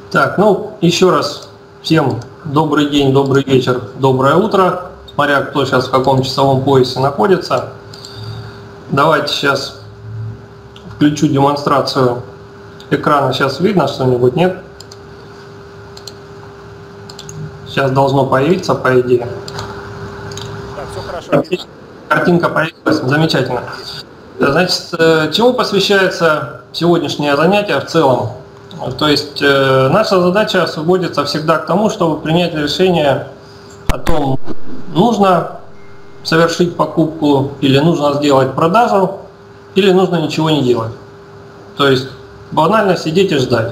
Так, ну, еще раз всем добрый день, добрый вечер, доброе утро, смотря кто сейчас в каком часовом поясе находится. Давайте сейчас включу демонстрацию экрана. Сейчас видно что-нибудь, нет? Сейчас должно появиться, по идее. Так, все хорошо. Картинка появилась, замечательно. Значит, чему посвящается сегодняшнее занятие в целом? То есть наша задача сводится всегда к тому, чтобы принять решение о том, нужно совершить покупку, или нужно сделать продажу, или нужно ничего не делать. То есть банально сидеть и ждать.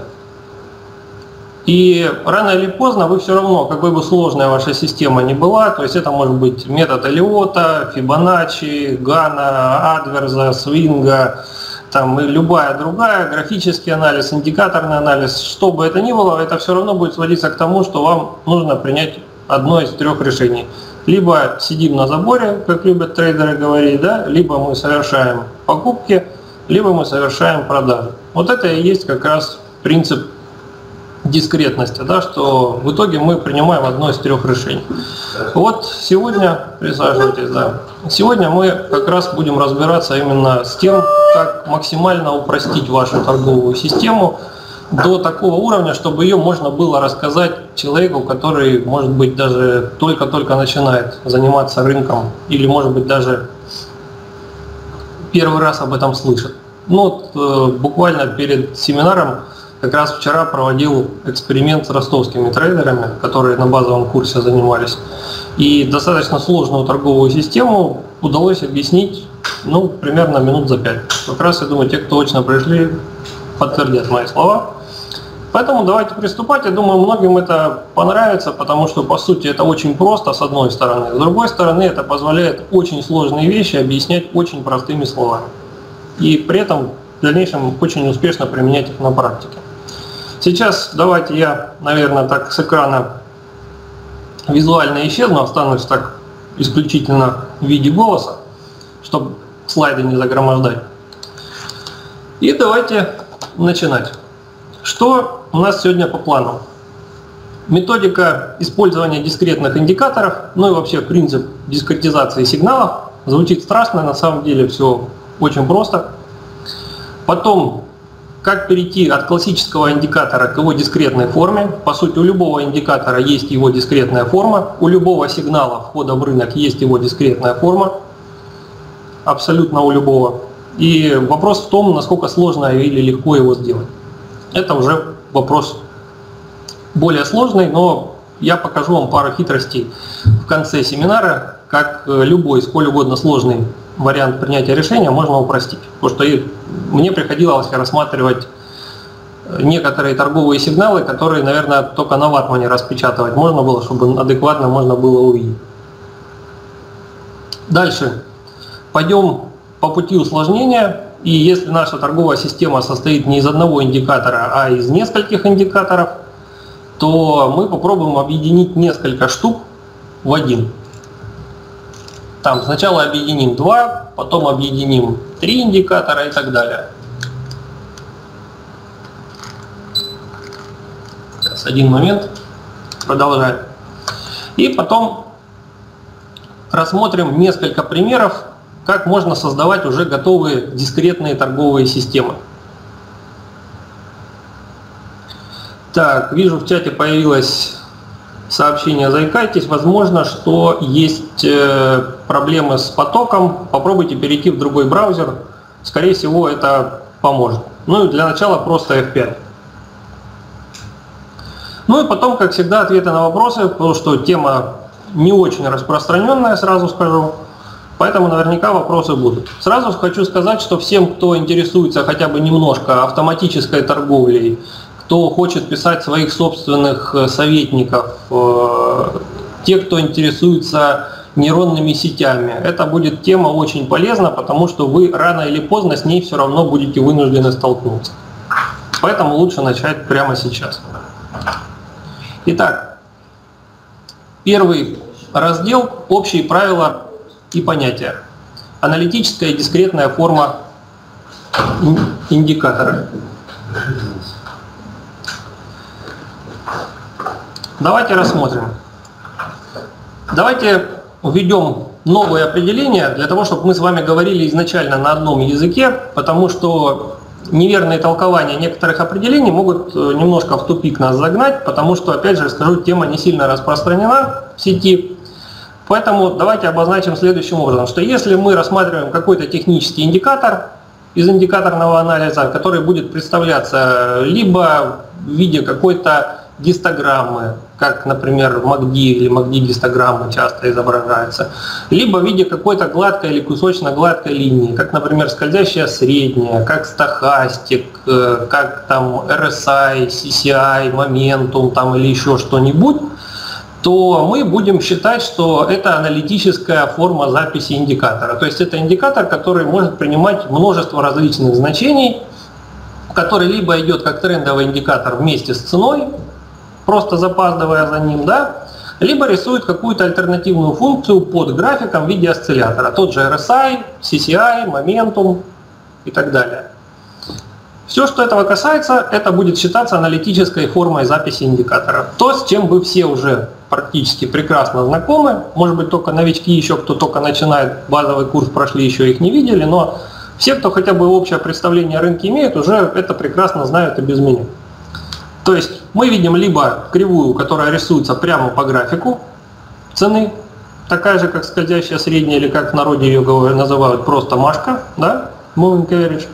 И рано или поздно вы все равно, какой бы сложная ваша система ни была, то есть это может быть метод Эллиота, Фибоначчи, Ганна, Адверза, Свинга, там, и любая другая, графический анализ, индикаторный анализ, что бы это ни было, это все равно будет сводиться к тому, что вам нужно принять одно из трех решений. Либо сидим на заборе, как любят трейдеры говорить, да, либо мы совершаем покупки, либо мы совершаем продажи. Вот это и есть как раз принцип дискретности, да, что в итоге мы принимаем одно из трех решений. Вот сегодня, присаживайтесь, да, сегодня мы как раз будем разбираться именно с тем, как максимально упростить вашу торговую систему до такого уровня, чтобы ее можно было рассказать человеку, который, может быть, даже только-только начинает заниматься рынком или, может быть, даже первый раз об этом слышит. Ну, вот, буквально перед семинаром как раз вчера проводил эксперимент с ростовскими трейдерами, которые на базовом курсе занимались. И достаточно сложную торговую систему удалось объяснить, ну, примерно минут за 5. Как раз, я думаю, те, кто точно пришли, подтвердят мои слова. Поэтому давайте приступать. Я думаю, многим это понравится, потому что, по сути, это очень просто, с одной стороны. С другой стороны, это позволяет очень сложные вещи объяснять очень простыми словами. И при этом в дальнейшем очень успешно применять их на практике. Сейчас давайте я, наверное, так с экрана визуально исчезну, останусь так исключительно в виде голоса, чтобы слайды не загромождать. И давайте начинать. Что у нас сегодня по плану? Методика использования дискретных индикаторов, ну и вообще принцип дискретизации сигналов. Звучит страшно, на самом деле все очень просто. Потом, как перейти от классического индикатора к его дискретной форме. По сути, у любого индикатора есть его дискретная форма, у любого сигнала входа в рынок есть его дискретная форма, абсолютно у любого. И вопрос в том, насколько сложно или легко его сделать. Это уже вопрос более сложный, но я покажу вам пару хитростей в конце семинара, как любой, сколь угодно сложный вариант принятия решения можно упростить. Потому что мне приходилось рассматривать некоторые торговые сигналы, которые, наверное, только на ватмане распечатывать можно было, чтобы адекватно можно было увидеть. Дальше. Пойдем по пути усложнения. И если наша торговая система состоит не из одного индикатора, а из нескольких индикаторов, то мы попробуем объединить несколько штук в один. Там сначала объединим 2, потом объединим 3 индикатора и так далее. Сейчас, один момент. Продолжаем. И потом рассмотрим несколько примеров, как можно создавать уже готовые дискретные торговые системы. Так, вижу, в чате появилось сообщение, заикайтесь, возможно, что есть проблемы с потоком, попробуйте перейти в другой браузер, скорее всего это поможет. Ну и для начала просто F5. Ну и потом, как всегда, ответы на вопросы, потому что тема не очень распространенная, сразу скажу, поэтому наверняка вопросы будут. Сразу хочу сказать, что всем, кто интересуется хотя бы немножко автоматической торговлей, кто хочет писать своих собственных советников, те, кто интересуется нейронными сетями. Это будет тема очень полезна, потому что вы рано или поздно с ней все равно будете вынуждены столкнуться. Поэтому лучше начать прямо сейчас. Итак, первый раздел – общие правила и понятия. Аналитическая и дискретная форма индикатора. Давайте рассмотрим. Давайте введем новые определения для того, чтобы мы с вами говорили изначально на одном языке, потому что неверные толкования некоторых определений могут немножко в тупик нас загнать, потому что, опять же, скажу, тема не сильно распространена в сети. Поэтому давайте обозначим следующим образом, что если мы рассматриваем какой-то технический индикатор из индикаторного анализа, который будет представляться либо в виде какой-то гистограммы, как, например, в MACD или MACD-гистограммы часто изображается, либо в виде какой-то гладкой или кусочно-гладкой линии, как, например, скользящая средняя, как стохастик, как там RSI, CCI, моментум там, или еще что-нибудь, то мы будем считать, что это аналитическая форма записи индикатора. То есть это индикатор, который может принимать множество различных значений, который либо идет как трендовый индикатор вместе с ценой, просто запаздывая за ним, да, либо рисует какую-то альтернативную функцию под графиком в виде осциллятора. Тот же RSI, CCI, моментум и так далее. Все, что этого касается, это будет считаться аналитической формой записи индикатора. То, с чем вы все уже практически прекрасно знакомы, может быть, только новички, еще кто только начинает базовый курс прошли, еще их не видели, но все, кто хотя бы общее представление о рынке имеет, уже это прекрасно знают и без меня. То есть мы видим либо кривую, которая рисуется прямо по графику цены, такая же, как скользящая средняя, или как в народе ее называют просто Машка, да, Moving Average,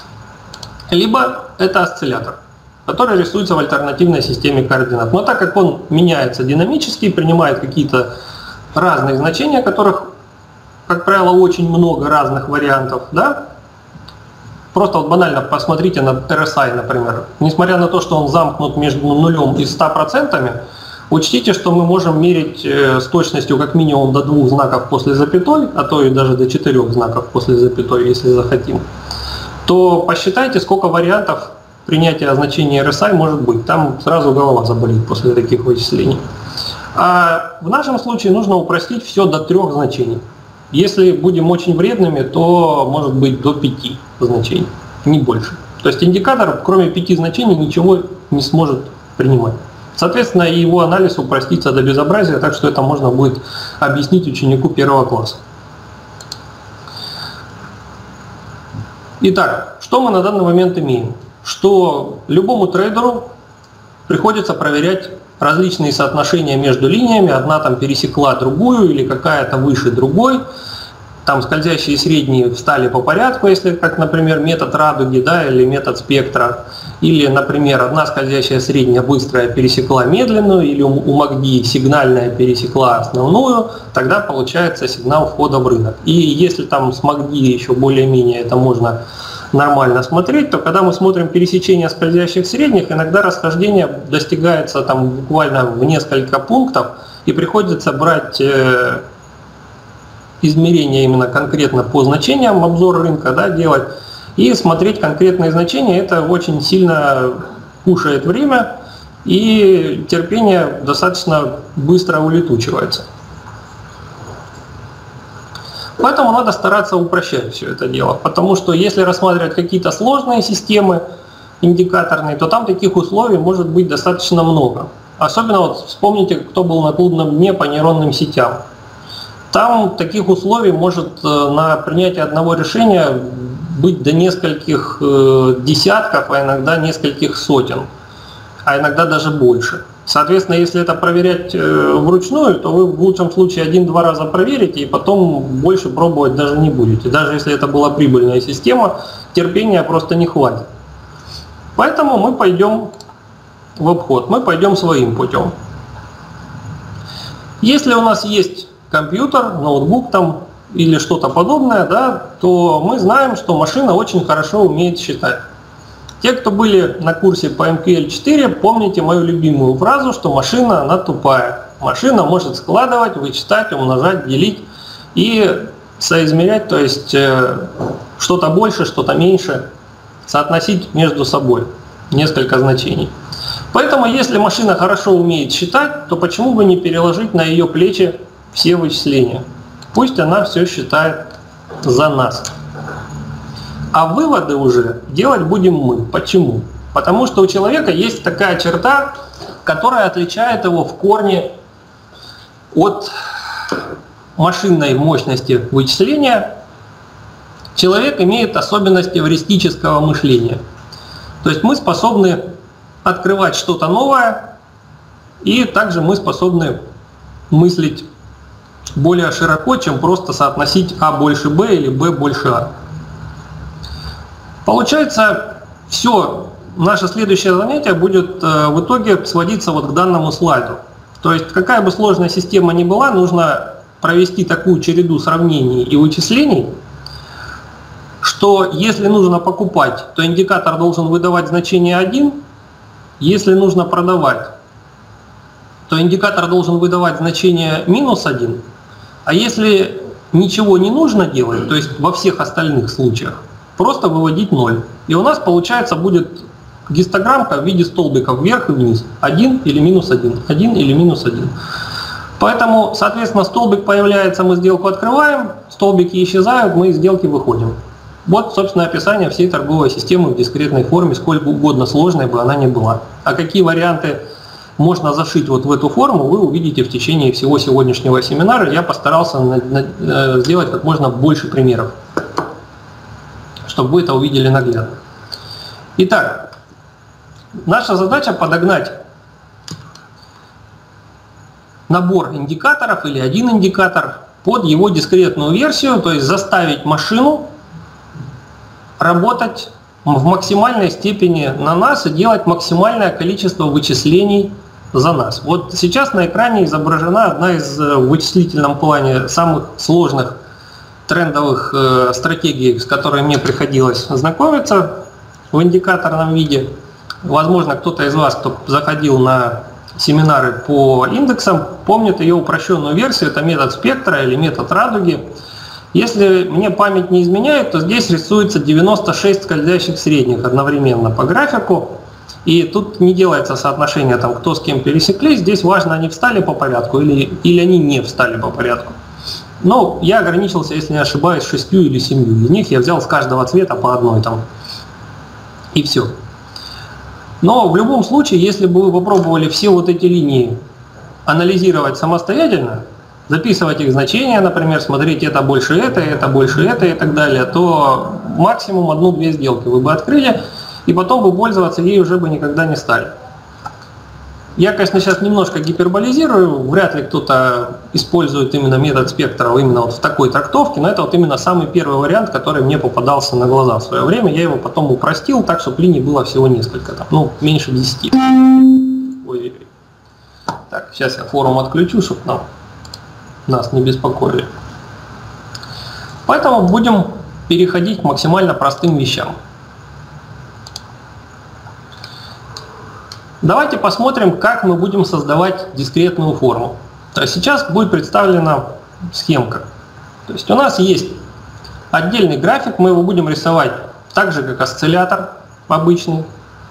либо это осциллятор, который рисуется в альтернативной системе координат. Но так как он меняется динамически, принимает какие-то разные значения, которых, как правило, очень много разных вариантов, да, просто вот банально посмотрите на RSI, например. Несмотря на то, что он замкнут между нулем и 100%, учтите, что мы можем мерить с точностью как минимум до 2 знаков после запятой, а то и даже до 4 знаков после запятой, если захотим. То посчитайте, сколько вариантов принятия значения RSI может быть. Там сразу голова заболит после таких вычислений. А в нашем случае нужно упростить все до 3 значений. Если будем очень вредными, то может быть до 5 значений, не больше. То есть индикатор, кроме 5 значений, ничего не сможет принимать. Соответственно, его анализ упростится до безобразия, так что это можно будет объяснить ученику 1 класса. Итак, что мы на данный момент имеем? Что любому трейдеру приходится проверять различные соотношения между линиями, одна там пересекла другую или какая-то выше другой, там скользящие средние встали по порядку, если как, например, метод радуги, да, или метод спектра, или, например, одна скользящая средняя быстрая пересекла медленную, или у MACD сигнальная пересекла основную, тогда получается сигнал входа в рынок. И если там с MACD еще более-менее это можно нормально смотреть, то когда мы смотрим пересечение скользящих средних, иногда расхождение достигается там буквально в несколько пунктов, и приходится брать измерения именно конкретно по значениям, обзор рынка, да, делать, и смотреть конкретные значения. Это очень сильно кушает время, и терпение достаточно быстро улетучивается. Поэтому надо стараться упрощать все это дело, потому что если рассматривать какие-то сложные системы индикаторные, то там таких условий может быть достаточно много. Особенно вот вспомните, кто был на клубном дне по нейронным сетям. Там таких условий может на принятие одного решения быть до нескольких десятков, а иногда нескольких сотен, а иногда даже больше. Соответственно, если это проверять вручную, то вы в лучшем случае 1-2 раза проверите и потом больше пробовать даже не будете. Даже если это была прибыльная система, терпения просто не хватит. Поэтому мы пойдем в обход, мы пойдем своим путем. Если у нас есть компьютер, ноутбук там или что-то подобное, да, то мы знаем, что машина очень хорошо умеет считать. Те, кто были на курсе по MQL4, помните мою любимую фразу, что машина, она тупая. Машина может складывать, вычитать, умножать, делить и соизмерять, то есть что-то больше, что-то меньше, соотносить между собой несколько значений. Поэтому, если машина хорошо умеет считать, то почему бы не переложить на ее плечи все вычисления? Пусть она все считает за нас. А выводы уже делать будем мы. Почему? Потому что у человека есть такая черта, которая отличает его в корне от машинной мощности вычисления. Человек имеет особенности эвристического мышления. То есть мы способны открывать что-то новое, и также мы способны мыслить более широко, чем просто соотносить А больше Б или Б больше А. Получается, все, наше следующее занятие будет в итоге сводиться вот к данному слайду. То есть какая бы сложная система ни была, нужно провести такую череду сравнений и вычислений, что если нужно покупать, то индикатор должен выдавать значение 1, если нужно продавать, то индикатор должен выдавать значение -1, а если ничего не нужно делать, то есть во всех остальных случаях, просто выводить 0. И у нас получается будет гистограммка в виде столбиков вверх и вниз, 1 или -1, 1 или -1. Поэтому, соответственно, столбик появляется, мы сделку открываем, столбики исчезают, мы из сделки выходим. Вот, собственно, описание всей торговой системы в дискретной форме, сколько угодно сложной бы она ни была. А какие варианты можно зашить вот в эту форму, вы увидите в течение всего сегодняшнего семинара. Я постарался сделать как можно больше примеров, чтобы вы это увидели наглядно. Итак, наша задача подогнать набор индикаторов или один индикатор под его дискретную версию, то есть заставить машину работать в максимальной степени на нас и делать максимальное количество вычислений за нас. Вот сейчас на экране изображена одна из в вычислительном плане самых сложных трендовых стратегий, с которой мне приходилось знакомиться в индикаторном виде. Возможно, кто-то из вас, кто заходил на семинары по индексам, помнит ее упрощенную версию, это метод спектра или метод радуги. Если мне память не изменяет, то здесь рисуется 96 скользящих средних одновременно по графику. И тут не делается соотношение, там, кто с кем пересеклись. Здесь важно, они встали по порядку или они не встали по порядку. Но я ограничился, если не ошибаюсь, 6 или 7. Из них я взял с каждого цвета по одной там. И все. Но в любом случае, если бы вы попробовали все вот эти линии анализировать самостоятельно, записывать их значения, например, смотреть это больше и так далее, то максимум 1-2 сделки вы бы открыли, и потом бы пользоваться ей уже бы никогда не стали. Я, конечно, сейчас немножко гиперболизирую, вряд ли кто-то использует именно метод спектра именно вот в такой трактовке, но это вот именно самый первый вариант, который мне попадался на глаза в свое время. Я его потом упростил так, чтобы линий было всего несколько, там, ну, меньше 10. Ой. Так, сейчас я форум отключу, чтобы нас не беспокоили. Поэтому будем переходить к максимально простым вещам. Давайте посмотрим, как мы будем создавать дискретную форму. То есть сейчас будет представлена схемка. То есть у нас есть отдельный график, мы его будем рисовать так же, как осциллятор обычный.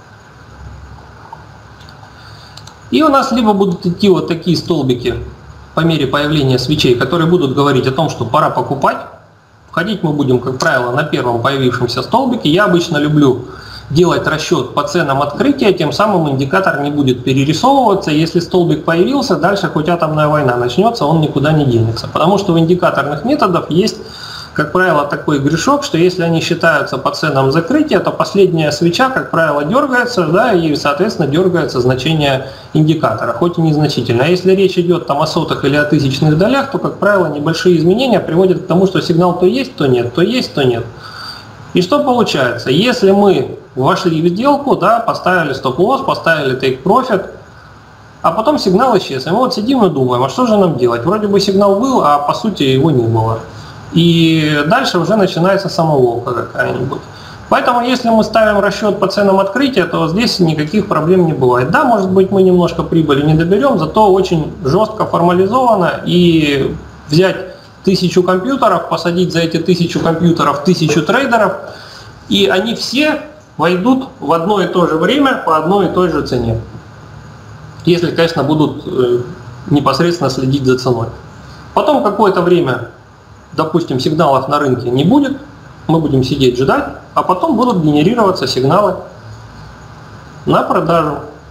И у нас либо будут идти вот такие столбики по мере появления свечей, которые будут говорить о том, что пора покупать. Входить мы будем, как правило, на первом появившемся столбике. Я обычно люблю делать расчет по ценам открытия, тем самым индикатор не будет перерисовываться. Если столбик появился, дальше хоть атомная война начнется, он никуда не денется. Потому что в индикаторных методах есть, как правило, такой грешок, что если они считаются по ценам закрытия, то последняя свеча, как правило, дергается, да, и, соответственно, дергается значение индикатора, хоть и незначительно. А если речь идет там о сотых или о тысячных долях, то, как правило, небольшие изменения приводят к тому, что сигнал то есть, то нет, то есть, то нет. И что получается? Если мы вошли в сделку, да, поставили стоп-лосс, поставили take-profit, а потом сигнал исчез. И мы вот сидим и думаем, а что же нам делать? Вроде бы сигнал был, а по сути его не было. И дальше уже начинается самоволка какая-нибудь. Поэтому если мы ставим расчет по ценам открытия, то здесь никаких проблем не бывает. Да, может быть, мы немножко прибыли не доберем, зато очень жестко формализовано, и взять 1000 компьютеров, посадить за эти 1000 компьютеров 1000 трейдеров, и они все войдут в одно и то же время по одной и той же цене. Если, конечно, будут непосредственно следить за ценой. Потом какое-то время, допустим, сигналов на рынке не будет, мы будем сидеть ждать, а потом будут генерироваться сигналы на продажу.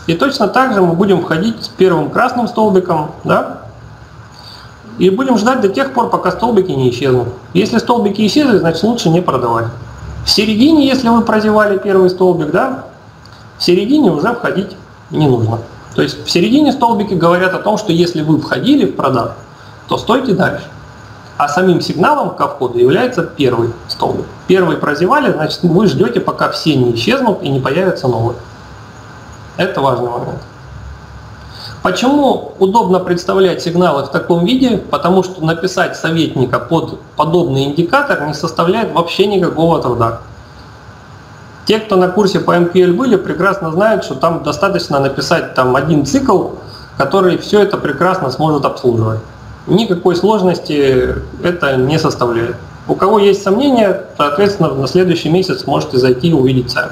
И точно так же мы будем входить с первым красным столбиком, да? И будем ждать до тех пор, пока столбики не исчезнут. Если столбики исчезли, значит лучше не продавать. В середине, если вы прозевали первый столбик, да, в середине уже входить не нужно. То есть в середине столбики говорят о том, что если вы входили в продажу, то стойте дальше. А самим сигналом ко входу является первый столбик. Первый прозевали, значит вы ждете, пока все не исчезнут и не появятся новые. Это важный момент. Почему удобно представлять сигналы в таком виде? Потому что написать советника под подобный индикатор не составляет вообще никакого труда. Те, кто на курсе по MQL были, прекрасно знают, что там достаточно написать там один цикл, который все это прекрасно сможет обслуживать. Никакой сложности это не составляет. У кого есть сомнения, соответственно, на следующий месяц можете зайти и увидеть сами.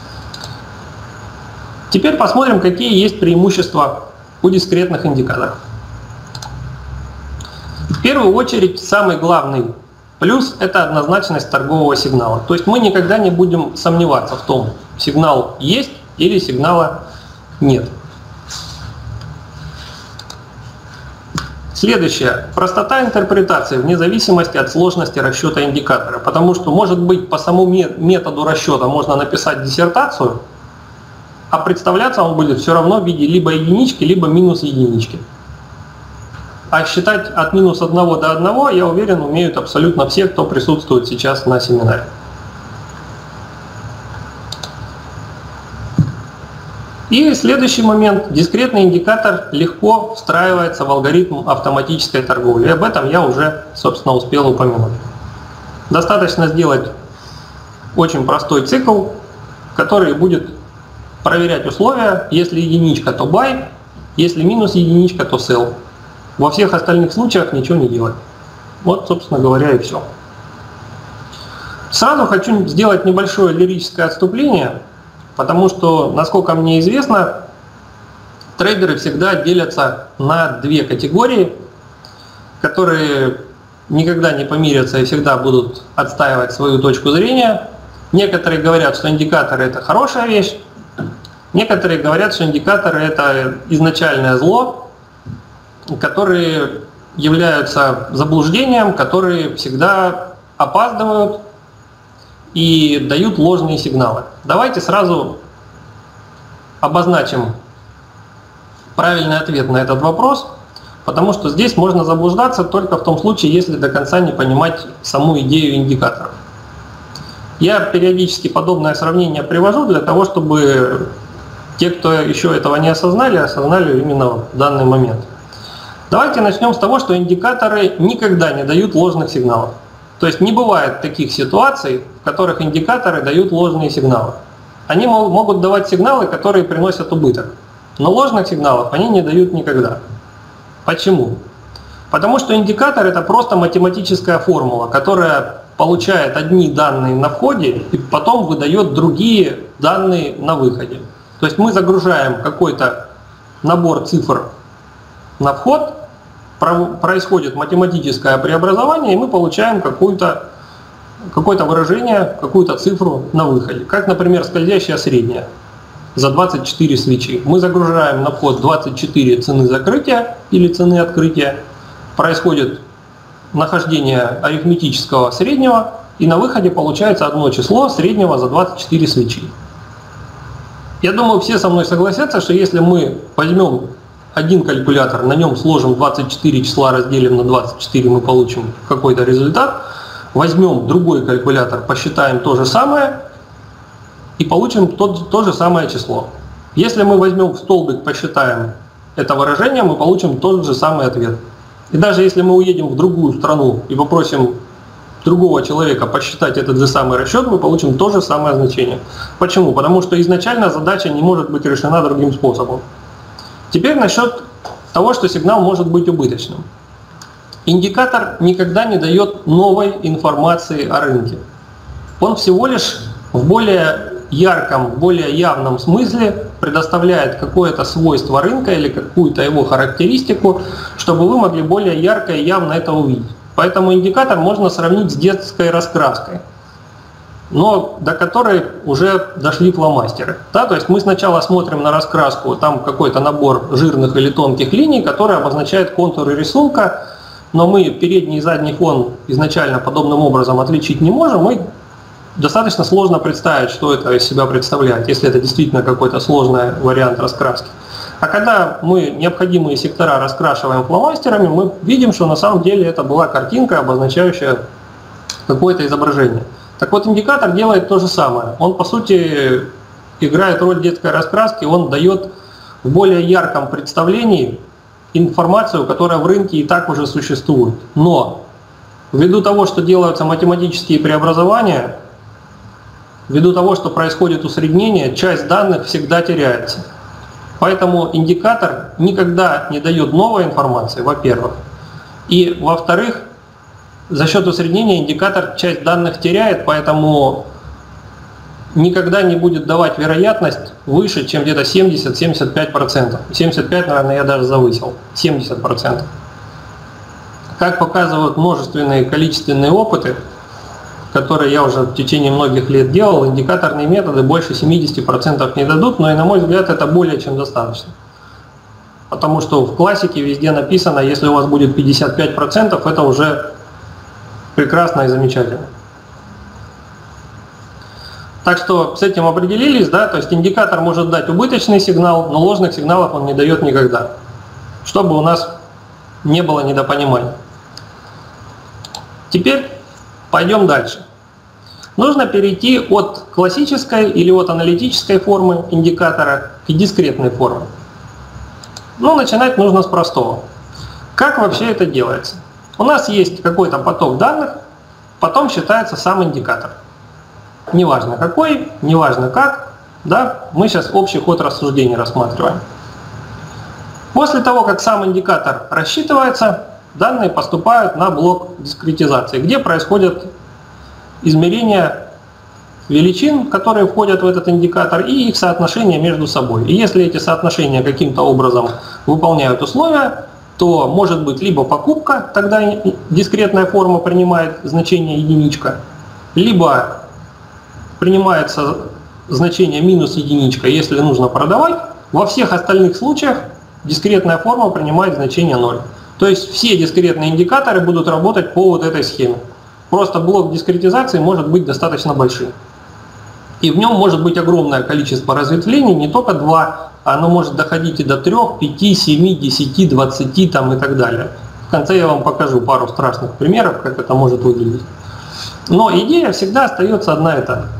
Теперь посмотрим, какие есть преимущества у дискретных индикаторов. В первую очередь, самый главный плюс – это однозначность торгового сигнала. То есть мы никогда не будем сомневаться в том, сигнал есть или сигнала нет. Следующее. Простота интерпретации вне зависимости от сложности расчета индикатора. Потому что, может быть, по самому методу расчета можно написать диссертацию, а представляться он будет все равно в виде либо единички, либо минус единички. А считать от минус 1 до 1, я уверен, умеют абсолютно все, кто присутствует сейчас на семинаре. И следующий момент. Дискретный индикатор легко встраивается в алгоритм автоматической торговли. И об этом я уже, собственно, успел упомянуть. Достаточно сделать очень простой цикл, который будет проверять условия. Если единичка, то buy, если минус единичка, то sell. Во всех остальных случаях ничего не делать. Вот, собственно говоря, и все. Сразу хочу сделать небольшое лирическое отступление, потому что, насколько мне известно, трейдеры всегда делятся на две категории, которые никогда не помирятся и всегда будут отстаивать свою точку зрения. Некоторые говорят, что индикаторы – это хорошая вещь, некоторые говорят, что индикаторы – это изначальное зло, которые являются заблуждением, которые всегда опаздывают и дают ложные сигналы. Давайте сразу обозначим правильный ответ на этот вопрос, потому что здесь можно заблуждаться только в том случае, если до конца не понимать саму идею индикаторов. Я периодически подобное сравнение привожу для того, чтобы те, кто еще этого не осознали, осознали именно в данный момент. Давайте начнем с того, что индикаторы никогда не дают ложных сигналов. То есть не бывает таких ситуаций, в которых индикаторы дают ложные сигналы. Они могут давать сигналы, которые приносят убыток. Но ложных сигналов они не дают никогда. Почему? Потому что индикатор – это просто математическая формула, которая получает одни данные на входе и потом выдает другие данные на выходе. То есть мы загружаем какой-то набор цифр на вход, происходит математическое преобразование, и мы получаем какое-то выражение, какую-то цифру на выходе. Как, например, скользящая средняя за 24 свечи. Мы загружаем на вход 24 цены закрытия или цены открытия, происходит нахождение арифметического среднего, и на выходе получается одно число среднего за 24 свечи. Я думаю, все со мной согласятся, что если мы возьмем один калькулятор, на нем сложим 24 числа, разделим на 24, мы получим какой-то результат. Возьмем другой калькулятор, посчитаем то же самое и получим то же самое число. Если мы возьмем в столбик, посчитаем это выражение, мы получим тот же самый ответ. И даже если мы уедем в другую страну и попросим другого человека посчитать этот же самый расчет, мы получим то же самое значение. Почему? Потому что изначально задача не может быть решена другим способом. Теперь насчет того, что сигнал может быть убыточным. Индикатор никогда не дает новой информации о рынке. Он всего лишь в более ярком, более явном смысле предоставляет какое-то свойство рынка или какую-то его характеристику, чтобы вы могли более ярко и явно это увидеть. Поэтому индикатор можно сравнить с детской раскраской. но до которой уже дошли фломастеры. Да? То есть мы сначала смотрим на раскраску, там какой-то набор жирных или тонких линий, который обозначает контуры рисунка, но мы передний и задний фон изначально подобным образом отличить не можем, и достаточно сложно представить, что это из себя представляет, если это действительно какой-то сложный вариант раскраски. А когда мы необходимые сектора раскрашиваем фломастерами, мы видим, что на самом деле это была картинка, обозначающая какое-то изображение. Так вот, индикатор делает то же самое. Он, по сути, играет роль детской раскраски, он дает в более ярком представлении информацию, которая в рынке и так уже существует. Но ввиду того, что делаются математические преобразования, ввиду того, что происходит усреднение, часть данных всегда теряется. Поэтому индикатор никогда не дает новой информации, во-первых. И, во-вторых, за счет усреднения индикатор часть данных теряет, поэтому никогда не будет давать вероятность выше, чем где-то 70-75%. 75%, наверное, я даже завысил. 70%. Как показывают множественные количественные опыты, которые я уже в течение многих лет делал, индикаторные методы больше 70% не дадут, но и на мой взгляд это более чем достаточно. Потому что в классике везде написано, если у вас будет 55%, это уже прекрасно и замечательно. Так что с этим определились, да, то есть индикатор может дать убыточный сигнал, но ложных сигналов он не дает никогда, чтобы у нас не было недопонимания. Теперь пойдем дальше. Нужно перейти от классической или от аналитической формы индикатора к дискретной форме. Ну, начинать нужно с простого. Как вообще это делается? У нас есть какой-то поток данных, потом считается сам индикатор. Неважно какой, неважно как, да, мы сейчас общий ход рассуждений рассматриваем. После того, как сам индикатор рассчитывается, данные поступают на блок дискретизации, где происходят измерения величин, которые входят в этот индикатор, и их соотношение между собой. И если эти соотношения каким-то образом выполняют условия, то может быть либо покупка, тогда дискретная форма принимает значение единичка, либо принимается значение минус единичка, если нужно продавать. Во всех остальных случаях дискретная форма принимает значение 0. То есть все дискретные индикаторы будут работать по вот этой схеме. Просто блок дискретизации может быть достаточно большим. И в нем может быть огромное количество разветвлений, не только 2, оно может доходить и до 3, 5, 7, 10, 20 там, и так далее. В конце я вам покажу пару страшных примеров, как это может выглядеть. Но идея всегда остается одна и та же.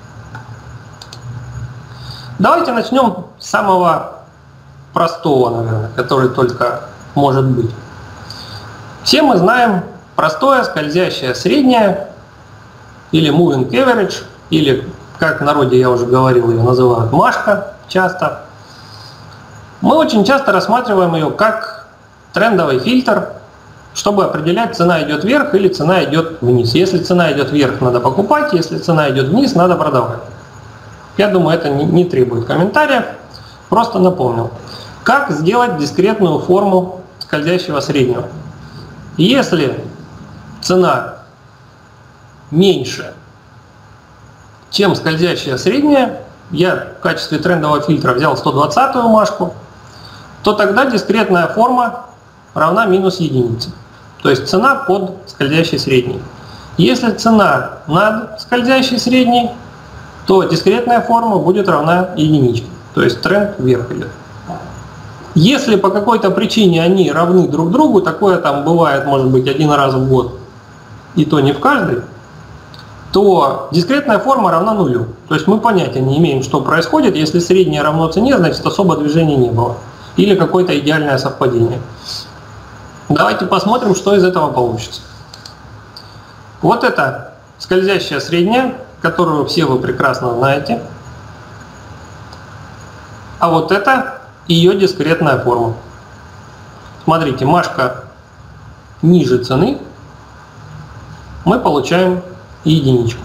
Давайте начнем с самого простого, наверное, который только может быть. Все мы знаем простое скользящее среднее, или moving average, или, как в народе я уже говорил, ее называют Машка часто. Мы очень часто рассматриваем ее как трендовый фильтр, чтобы определять, цена идет вверх или цена идет вниз. Если цена идет вверх, надо покупать, если цена идет вниз, надо продавать. Я думаю, это не требует комментариев, просто напомнил. Как сделать дискретную форму скользящего среднего? Если цена меньше, чем скользящая средняя, я в качестве трендового фильтра взял 120-ю Машку, то тогда дискретная форма равна минус единице. То есть цена под скользящей средней. Если цена над скользящей средней, то дискретная форма будет равна единичке. То есть тренд вверх идет. Если по какой-то причине они равны друг другу, такое там бывает, может быть, один раз в год, и то не в каждый, то дискретная форма равна нулю. То есть мы понятия не имеем, что происходит. Если среднее равно цене, значит особо движения не было. Или какое-то идеальное совпадение. Давайте посмотрим, что из этого получится. Вот это скользящая средняя, которую все вы прекрасно знаете. А вот это ее дискретная форма. Смотрите, Машка ниже цены, мы получаем единичку.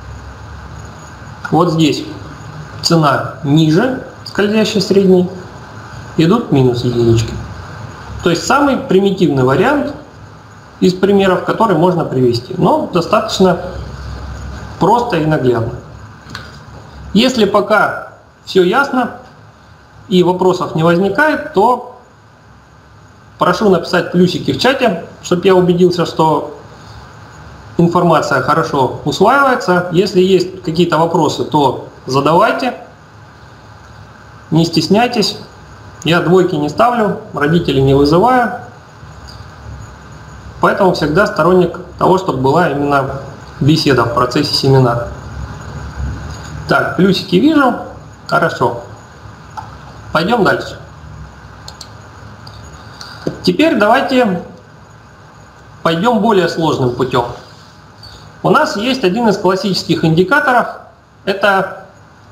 Вот здесь цена ниже скользящей средней, идут минус единички. То есть самый примитивный вариант из примеров, который можно привести, но достаточно Просто и наглядно. Если пока все ясно и вопросов не возникает, то прошу написать плюсики в чате, чтобы я убедился, что информация хорошо усваивается. Если есть какие-то вопросы, то задавайте, не стесняйтесь. Я двойки не ставлю, родителей не вызываю. Поэтому всегда сторонник того, чтобы была именно беседа в процессе семинара. Так, плюсики вижу. Хорошо. Пойдем дальше. Теперь давайте пойдем более сложным путем. У нас есть один из классических индикаторов. Это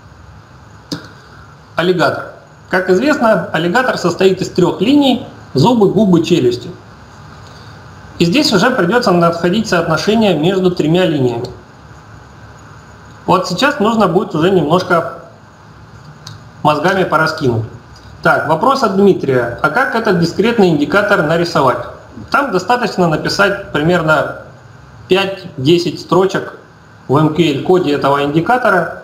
аллигатор. Как известно, аллигатор состоит из 3 линий: зубы, губы, челюсти. И здесь уже придется находить соотношение между 3 линиями. Вот сейчас нужно будет уже немножко мозгами пораскинуть. Так, вопрос от Дмитрия. А как этот дискретный индикатор нарисовать? Там достаточно написать примерно 5-10 строчек в MQL-коде этого индикатора,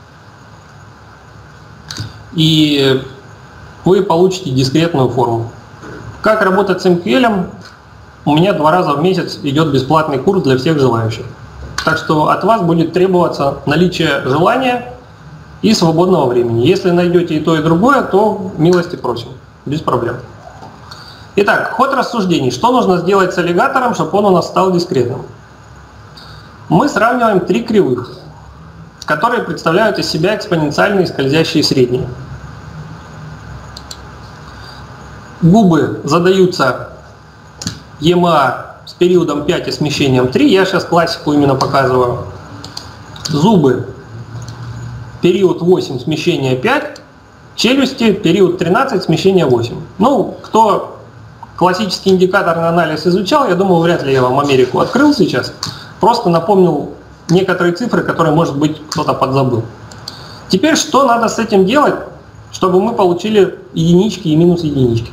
и вы получите дискретную форму. Как работать с MQL? У меня 2 раза в месяц идет бесплатный курс для всех желающих. Так что от вас будет требоваться наличие желания и свободного времени. Если найдете и то, и другое, то милости просим, без проблем. Итак, ход рассуждений. Что нужно сделать с аллигатором, чтобы он у нас стал дискретным? Мы сравниваем 3 кривых, которые представляют из себя экспоненциальные скользящие средние. Губы задаются EMA с периодом 5 и смещением 3. Я сейчас классику именно показываю. Зубы период 8, смещение 5. Челюсти период 13, смещение 8. Ну, кто классический индикаторный анализ изучал, я думаю, вряд ли я вам Америку открыл сейчас. Просто напомнил некоторые цифры, которые, может быть, кто-то подзабыл. Теперь что надо с этим делать, чтобы мы получили единички и минус единички?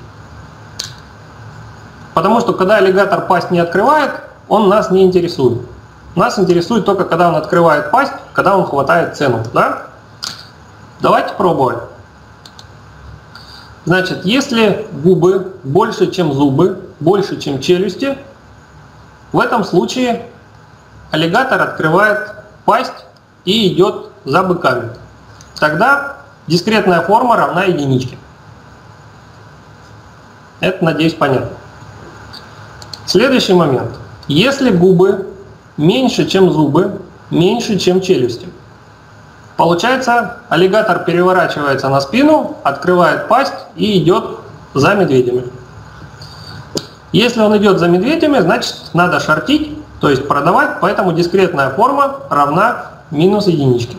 Потому что когда аллигатор пасть не открывает, он нас не интересует. Нас интересует только, когда он открывает пасть, когда он хватает цену. Да? Давайте пробовать. Значит, если губы больше, чем зубы, больше, чем челюсти, в этом случае аллигатор открывает пасть и идет за быками. Тогда дискретная форма равна единичке. Это, надеюсь, понятно. Следующий момент. Если губы меньше, чем зубы, меньше, чем челюсти, получается, аллигатор переворачивается на спину, открывает пасть и идет за медведями. Если он идет за медведями, значит, надо шортить, то есть продавать, поэтому дискретная форма равна минус единичке.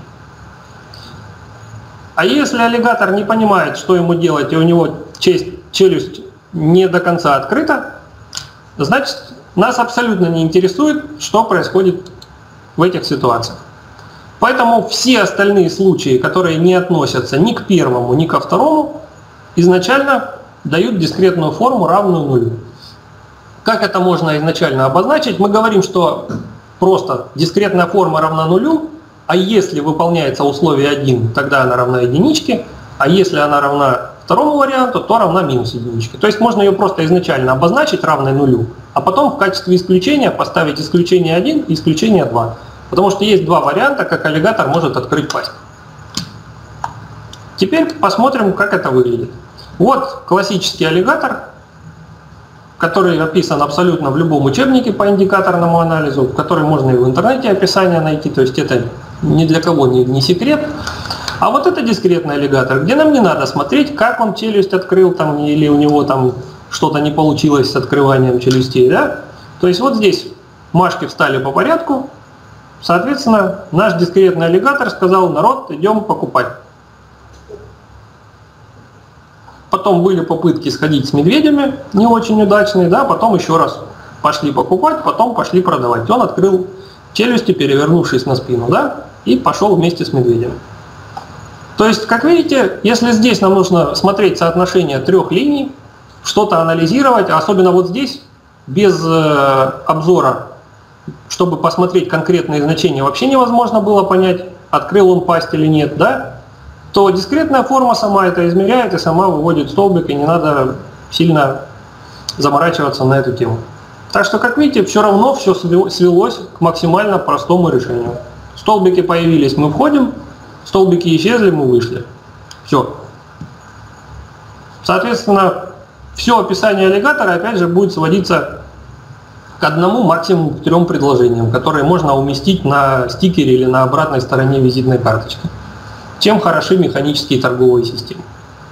А если аллигатор не понимает, что ему делать, и у него челюсть не до конца открыта, значит, нас абсолютно не интересует, что происходит в этих ситуациях. Поэтому все остальные случаи, которые не относятся ни к первому, ни ко второму, изначально дают дискретную форму, равную нулю. Как это можно изначально обозначить? Мы говорим, что просто дискретная форма равна нулю, а если выполняется условие 1, тогда она равна единичке, а если она равна второму варианту, то равна минус единичке. То есть можно ее просто изначально обозначить равной нулю, а потом в качестве исключения поставить исключение 1 и исключение 2. Потому что есть 2 варианта, как аллигатор может открыть пасть. Теперь посмотрим, как это выглядит. Вот классический аллигатор, который описан абсолютно в любом учебнике по индикаторному анализу, который можно и в интернете описание найти, то есть это ни для кого не секрет. А вот это дискретный аллигатор, где нам не надо смотреть, как он челюсть открыл там, или у него там что-то не получилось с открыванием челюстей. Да? То есть вот здесь машки встали по порядку, соответственно, наш дискретный аллигатор сказал: народ, идем покупать. Потом были попытки сходить с медведями, не очень удачные, да, потом еще раз пошли покупать, потом пошли продавать. Он открыл челюсти, перевернувшись на спину, да, и пошел вместе с медведем. То есть, как видите, если здесь нам нужно смотреть соотношение 3 линий, что-то анализировать, особенно вот здесь, без обзора чтобы посмотреть конкретные значения, вообще невозможно было понять, открыл он пасть или нет, да, то дискретная форма сама это измеряет и сама выводит столбик, и не надо сильно заморачиваться на эту тему. Так что, как видите, все равно все свелось к максимально простому решению. Столбики появились, мы входим, столбики исчезли, мы вышли. Все. Соответственно, все описание аллигатора, опять же, будет сводиться к одному, максимум к 3 предложениям, которые можно уместить на стикере или на обратной стороне визитной карточки. Чем хороши механические торговые системы.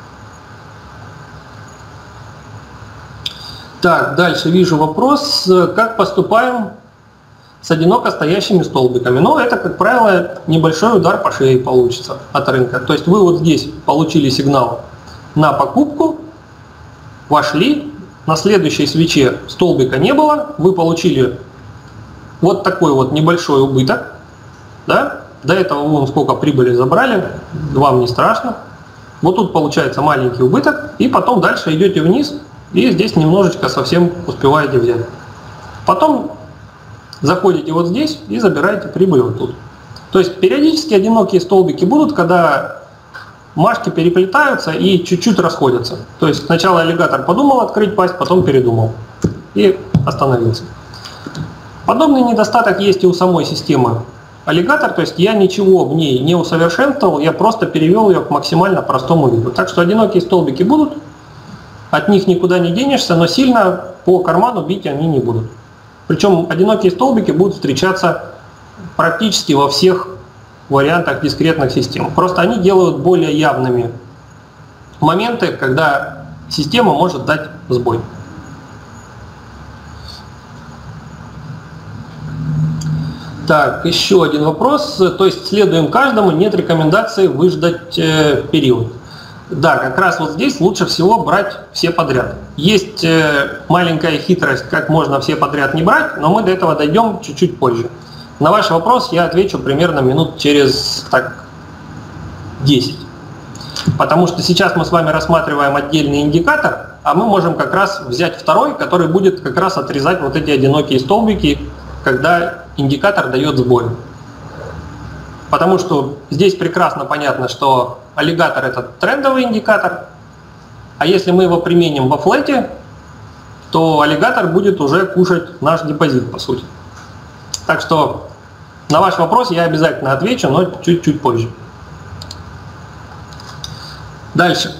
Так, дальше вижу вопрос, как поступаем с одиноко стоящими столбиками. Но это, как правило, небольшой удар по шее получится от рынка. То есть вы вот здесь получили сигнал на покупку, вошли, на следующей свече столбика не было, вы получили вот такой вот небольшой убыток, да? До этого вон сколько прибыли забрали, вам не страшно. Вот тут получается маленький убыток, и потом дальше идете вниз, и здесь немножечко совсем успеваете взять. Потом заходите вот здесь и забираете прибыль вот тут. То есть периодически одинокие столбики будут, когда машки переплетаются и чуть-чуть расходятся. То есть сначала аллигатор подумал открыть пасть, потом передумал и остановился. Подобный недостаток есть и у самой системы аллигатор, то есть я ничего в ней не усовершенствовал, я просто перевел ее к максимально простому виду. Так что одинокие столбики будут, от них никуда не денешься, но сильно по карману бить они не будут. Причем одинокие столбики будут встречаться практически во всех вариантах дискретных систем. Просто они делают более явными моменты, когда система может дать сбой. Так, еще один вопрос. То есть следуем каждому, нет рекомендации выждать период. Да, как раз вот здесь лучше всего брать все подряд. Есть маленькая хитрость, как можно все подряд не брать, но мы до этого дойдем чуть-чуть позже. На ваш вопрос я отвечу примерно минут через 10. Потому что сейчас мы с вами рассматриваем отдельный индикатор, а мы можем как раз взять второй, который будет как раз отрезать вот эти одинокие столбики, когда индикатор дает сбой. Потому что здесь прекрасно понятно, что аллигатор это трендовый индикатор, а если мы его применим во флете, то аллигатор будет уже кушать наш депозит по сути. Так что на ваш вопрос я обязательно отвечу, но чуть-чуть позже. Дальше.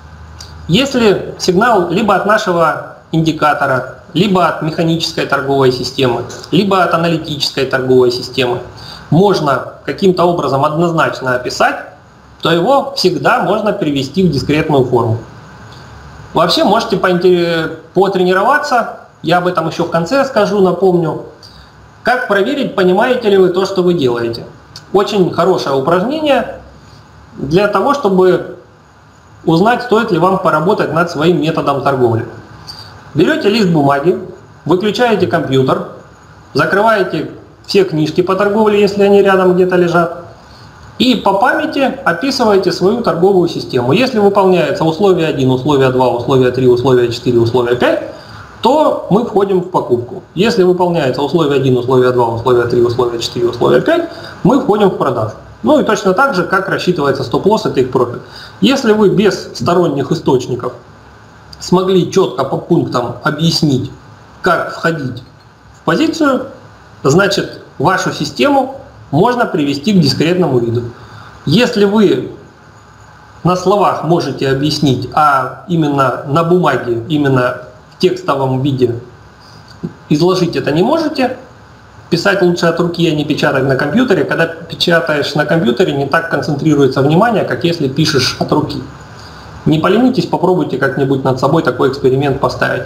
Если сигнал либо от нашего индикатора, либо от механической торговой системы, либо от аналитической торговой системы можно каким-то образом однозначно описать, то его всегда можно перевести в дискретную форму. Вообще можете потренироваться, я об этом еще в конце скажу, напомню, как проверить, понимаете ли вы то, что вы делаете. Очень хорошее упражнение для того, чтобы узнать, стоит ли вам поработать над своим методом торговли. Берете лист бумаги, выключаете компьютер, закрываете все книжки по торговле, если они рядом где-то лежат, и по памяти описываете свою торговую систему. Если выполняется условие 1, условие 2, условие 3, условие 4, условие 5, то мы входим в покупку. Если выполняется условие 1, условие 2, условие 3, условие 4, условие 5, мы входим в продажу. Ну и точно так же, как рассчитывается стоп-лосс и тейк-профит. Если вы без сторонних источников смогли четко по пунктам объяснить, как входить в позицию, значит вашу систему можно привести к дискретному виду. Если вы на словах можете объяснить, а именно на бумаге, именно в текстовом виде изложить это не можете, писать лучше от руки, а не печатать на компьютере. Когда печатаешь на компьютере, не так концентрируется внимание, как если пишешь от руки. Не поленитесь, попробуйте как-нибудь над собой такой эксперимент поставить.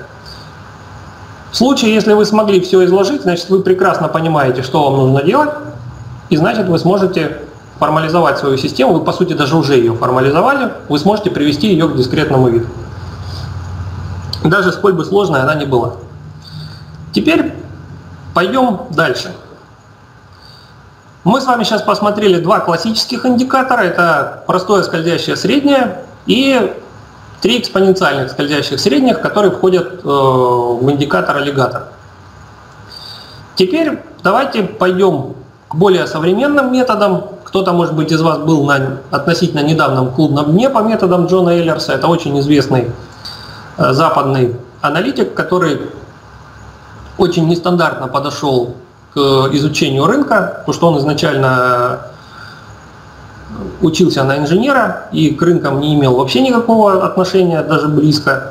В случае, если вы смогли все изложить, значит вы прекрасно понимаете, что вам нужно делать, и значит вы сможете формализовать свою систему, вы по сути даже уже ее формализовали, вы сможете привести ее к дискретному виду. Даже сколь бы сложной она ни была. Теперь пойдем дальше. Мы с вами сейчас посмотрели два классических индикатора, это простое скользящее среднее и 3 экспоненциальных скользящих средних, которые входят в индикатор аллигатор. Теперь давайте пойдем к более современным методам. Кто-то, может быть, из вас был на относительно недавнем клубном дне по методам Джона Эллерса. Это очень известный западный аналитик, который очень нестандартно подошел к изучению рынка, потому что он изначально учился на инженера и к рынкам не имел вообще никакого отношения, даже близко.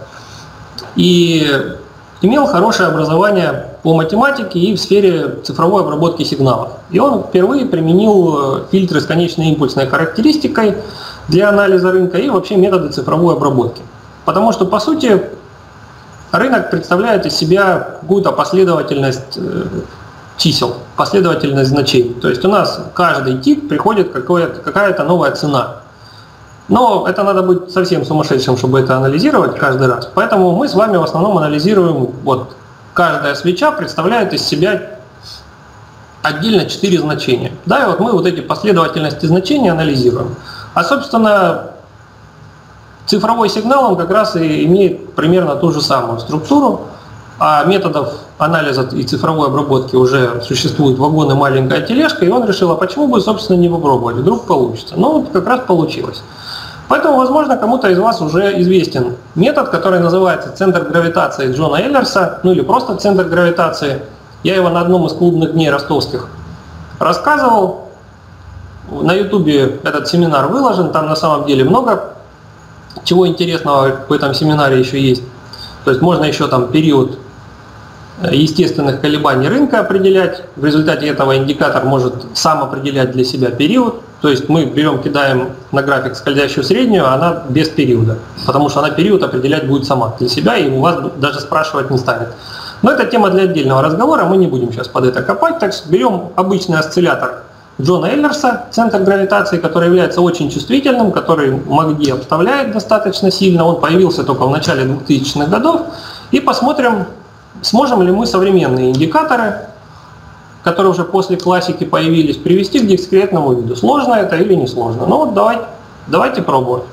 И имел хорошее образование по математике и в сфере цифровой обработки сигналов. И он впервые применил фильтры с конечной импульсной характеристикой для анализа рынка и вообще методы цифровой обработки. Потому что, по сути, рынок представляет из себя какую-то последовательность чисел, последовательность значений. То есть у нас каждый тик приходит какая-то новая цена. Но это надо быть совсем сумасшедшим, чтобы это анализировать каждый раз. Поэтому мы с вами в основном анализируем, вот каждая свеча представляет из себя отдельно 4 значения. Да, и вот мы вот эти последовательности значений анализируем. А собственно, цифровой сигнал он как раз и имеет примерно ту же самую структуру, а методов анализа и цифровой обработки уже существует вагон и маленькая тележка, и он решил, а почему бы, собственно, не попробовать, вдруг получится. Ну, вот как раз получилось. Поэтому, возможно, кому-то из вас уже известен метод, который называется центр гравитации Джона Эллерса, ну или просто центр гравитации. Я его на одном из клубных дней ростовских рассказывал. На ютубе этот семинар выложен, там на самом деле много чего интересного в этом семинаре еще есть. То есть можно еще там период естественных колебаний рынка определять. В результате этого индикатор может сам определять для себя период. То есть мы берем, кидаем на график скользящую среднюю, а она без периода. Потому что она период определять будет сама для себя и у вас даже спрашивать не станет. Но это тема для отдельного разговора, мы не будем сейчас под это копать. Так что берем обычный осциллятор Джона Эллерса, центр гравитации, который является очень чувствительным, который МАК-D обставляет достаточно сильно. Он появился только в начале 2000-х годов. И посмотрим, сможем ли мы современные индикаторы, которые уже после классики появились, привести к дискретному виду. Сложно это или не сложно? Ну вот давайте пробовать.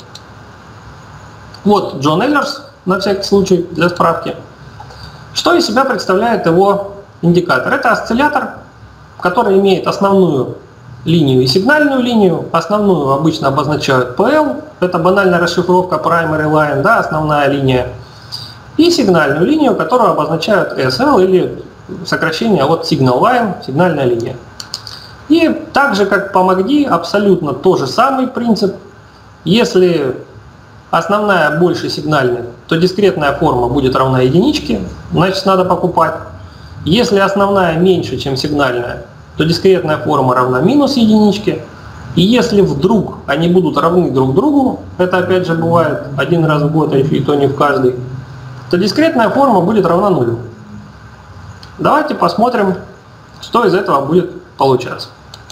Вот Джон Эллерс, на всякий случай, для справки. Что из себя представляет его индикатор? Это осциллятор, который имеет основную линию и сигнальную линию. Основную обычно обозначают PL, это банальная расшифровка Primary Line, да, основная линия. И сигнальную линию, которую обозначают SL или сокращение от Signal Line, сигнальная линия. И так же, как по МАК-D, абсолютно тот же самый принцип. Если основная больше сигнальная, то дискретная форма будет равна единичке, значит надо покупать. Если основная меньше, чем сигнальная, то дискретная форма равна минус единичке. И если вдруг они будут равны друг другу, это опять же бывает один раз в год, и то не в каждый, то дискретная форма будет равна нулю. Давайте посмотрим, что из этого будет получаться.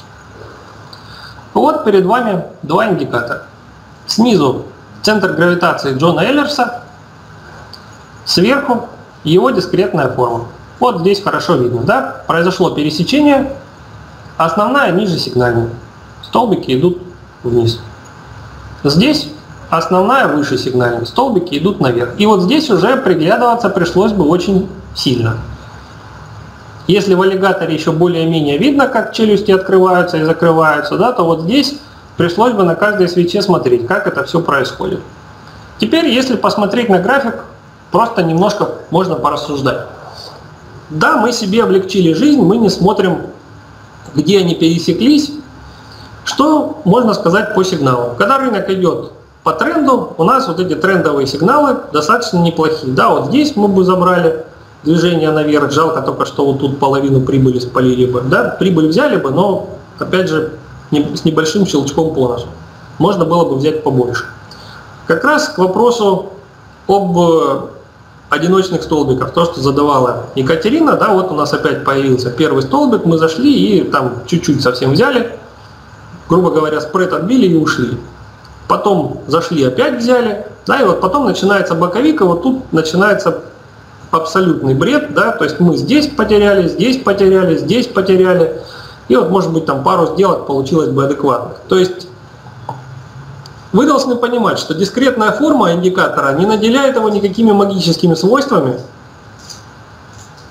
Вот перед вами два индикатора. Снизу центр гравитации Джона Эллерса, сверху его дискретная форма. Вот здесь хорошо видно, да? Произошло пересечение, основная ниже сигнальной. Столбики идут вниз. Здесь основная выше сигнальной, столбики идут наверх. И вот здесь уже приглядываться пришлось бы очень сильно. Если в аллигаторе еще более-менее видно, как челюсти открываются и закрываются, да, то вот здесь пришлось бы на каждой свече смотреть, как это все происходит. Теперь, если посмотреть на график, просто немножко можно порассуждать. Да, мы себе облегчили жизнь, мы не смотрим, где они пересеклись. Что можно сказать по сигналу? Когда рынок идет по тренду, у нас вот эти трендовые сигналы достаточно неплохие. Да, вот здесь мы бы забрали движение наверх, жалко только, что вот тут половину прибыли спалили бы. Да, прибыль взяли бы, но опять же с небольшим щелчком по носу. Можно было бы взять побольше. Как раз к вопросу об одиночных столбиках, то, что задавала Екатерина, да, вот у нас опять появился первый столбик, мы зашли и там чуть-чуть совсем взяли, грубо говоря, спред отбили и ушли. Потом зашли, опять взяли, да, и вот потом начинается боковик, и вот тут начинается абсолютный бред, да, то есть мы здесь потеряли, здесь потеряли, здесь потеряли, и вот может быть там пару сделок получилось бы адекватных. То есть вы должны понимать, что дискретная форма индикатора не наделяет его никакими магическими свойствами.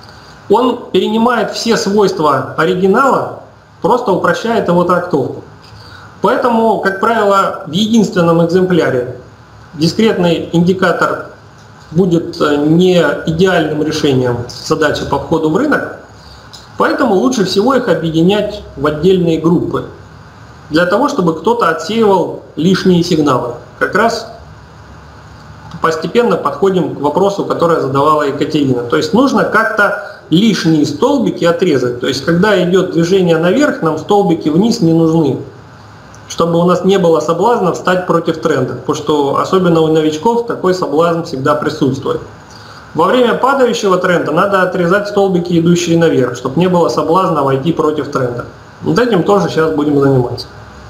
он перенимает все свойства оригинала, просто упрощает его трактовку. Поэтому, как правило, в единственном экземпляре дискретный индикатор будет не идеальным решением задачи по входу в рынок, поэтому лучше всего их объединять в отдельные группы, для того, чтобы кто-то отсеивал лишние сигналы. Как раз постепенно подходим к вопросу, который задавала Екатерина. То есть нужно как-то лишние столбики отрезать. То есть когда идет движение наверх, нам столбики вниз не нужны, чтобы у нас не было соблазна встать против тренда, потому что особенно у новичков такой соблазн всегда присутствует. Во время падающего тренда надо отрезать столбики, идущие наверх, чтобы не было соблазна войти против тренда. Вот этим тоже сейчас будем заниматься.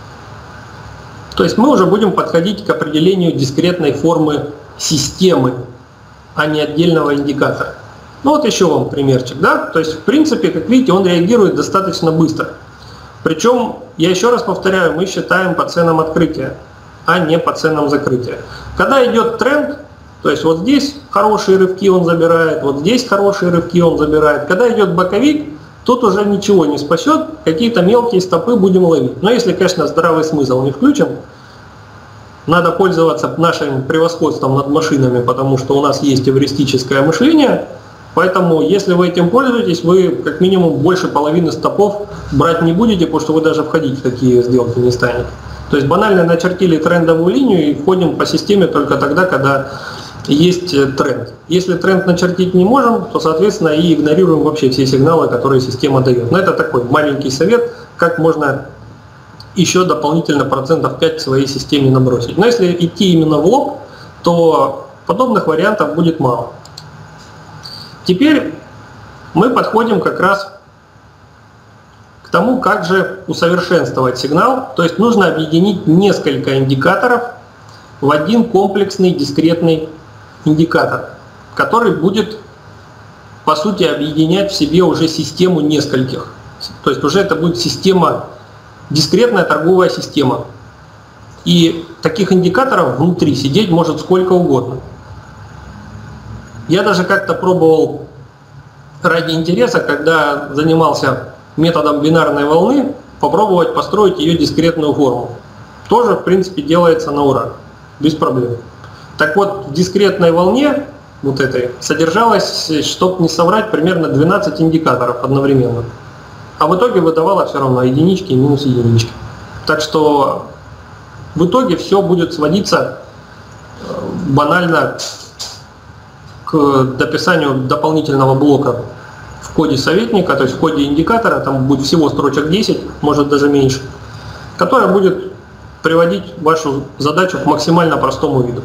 То есть мы уже будем подходить к определению дискретной формы системы, а не отдельного индикатора. Ну вот еще вам примерчик, да? То есть в принципе, как видите, он реагирует достаточно быстро. Причем, я еще раз повторяю, мы считаем по ценам открытия, а не по ценам закрытия. Когда идет тренд, то есть вот здесь хорошие рывки он забирает, вот здесь хорошие рывки он забирает. Когда идет боковик, тут уже ничего не спасет, какие-то мелкие стопы будем ловить. Но если, конечно, здравый смысл не включен, надо пользоваться нашим превосходством над машинами, потому что у нас есть эвристическое мышление. Поэтому, если вы этим пользуетесь, вы как минимум больше половины стопов брать не будете, потому что вы даже входить в такие сделки не станете. То есть банально начертили трендовую линию и входим по системе только тогда, когда есть тренд. Если тренд начертить не можем, то, соответственно, и игнорируем вообще все сигналы, которые система дает. Но это такой маленький совет, как можно еще дополнительно процентов 5 в своей системе набросить. Но если идти именно в лоб, то подобных вариантов будет мало. Теперь мы подходим как раз к тому, как же усовершенствовать сигнал. То есть нужно объединить несколько индикаторов в один комплексный дискретный индикатор, который будет, по сути, объединять в себе уже систему нескольких. То есть уже это будет система, дискретная торговая система. И таких индикаторов внутри сидеть может сколько угодно. Я даже как-то пробовал ради интереса, когда занимался методом бинарной волны, попробовать построить ее дискретную форму. Тоже, в принципе, делается на ура, без проблем. Так вот, в дискретной волне вот этой содержалось, чтобы не соврать, примерно 12 индикаторов одновременно. А в итоге выдавало все равно единички и минус единички. Так что в итоге все будет сводиться банально к дописанию дополнительного блока в коде советника, то есть в коде индикатора, там будет всего строчек 10, может даже меньше, которая будет приводить вашу задачу к максимально простому виду.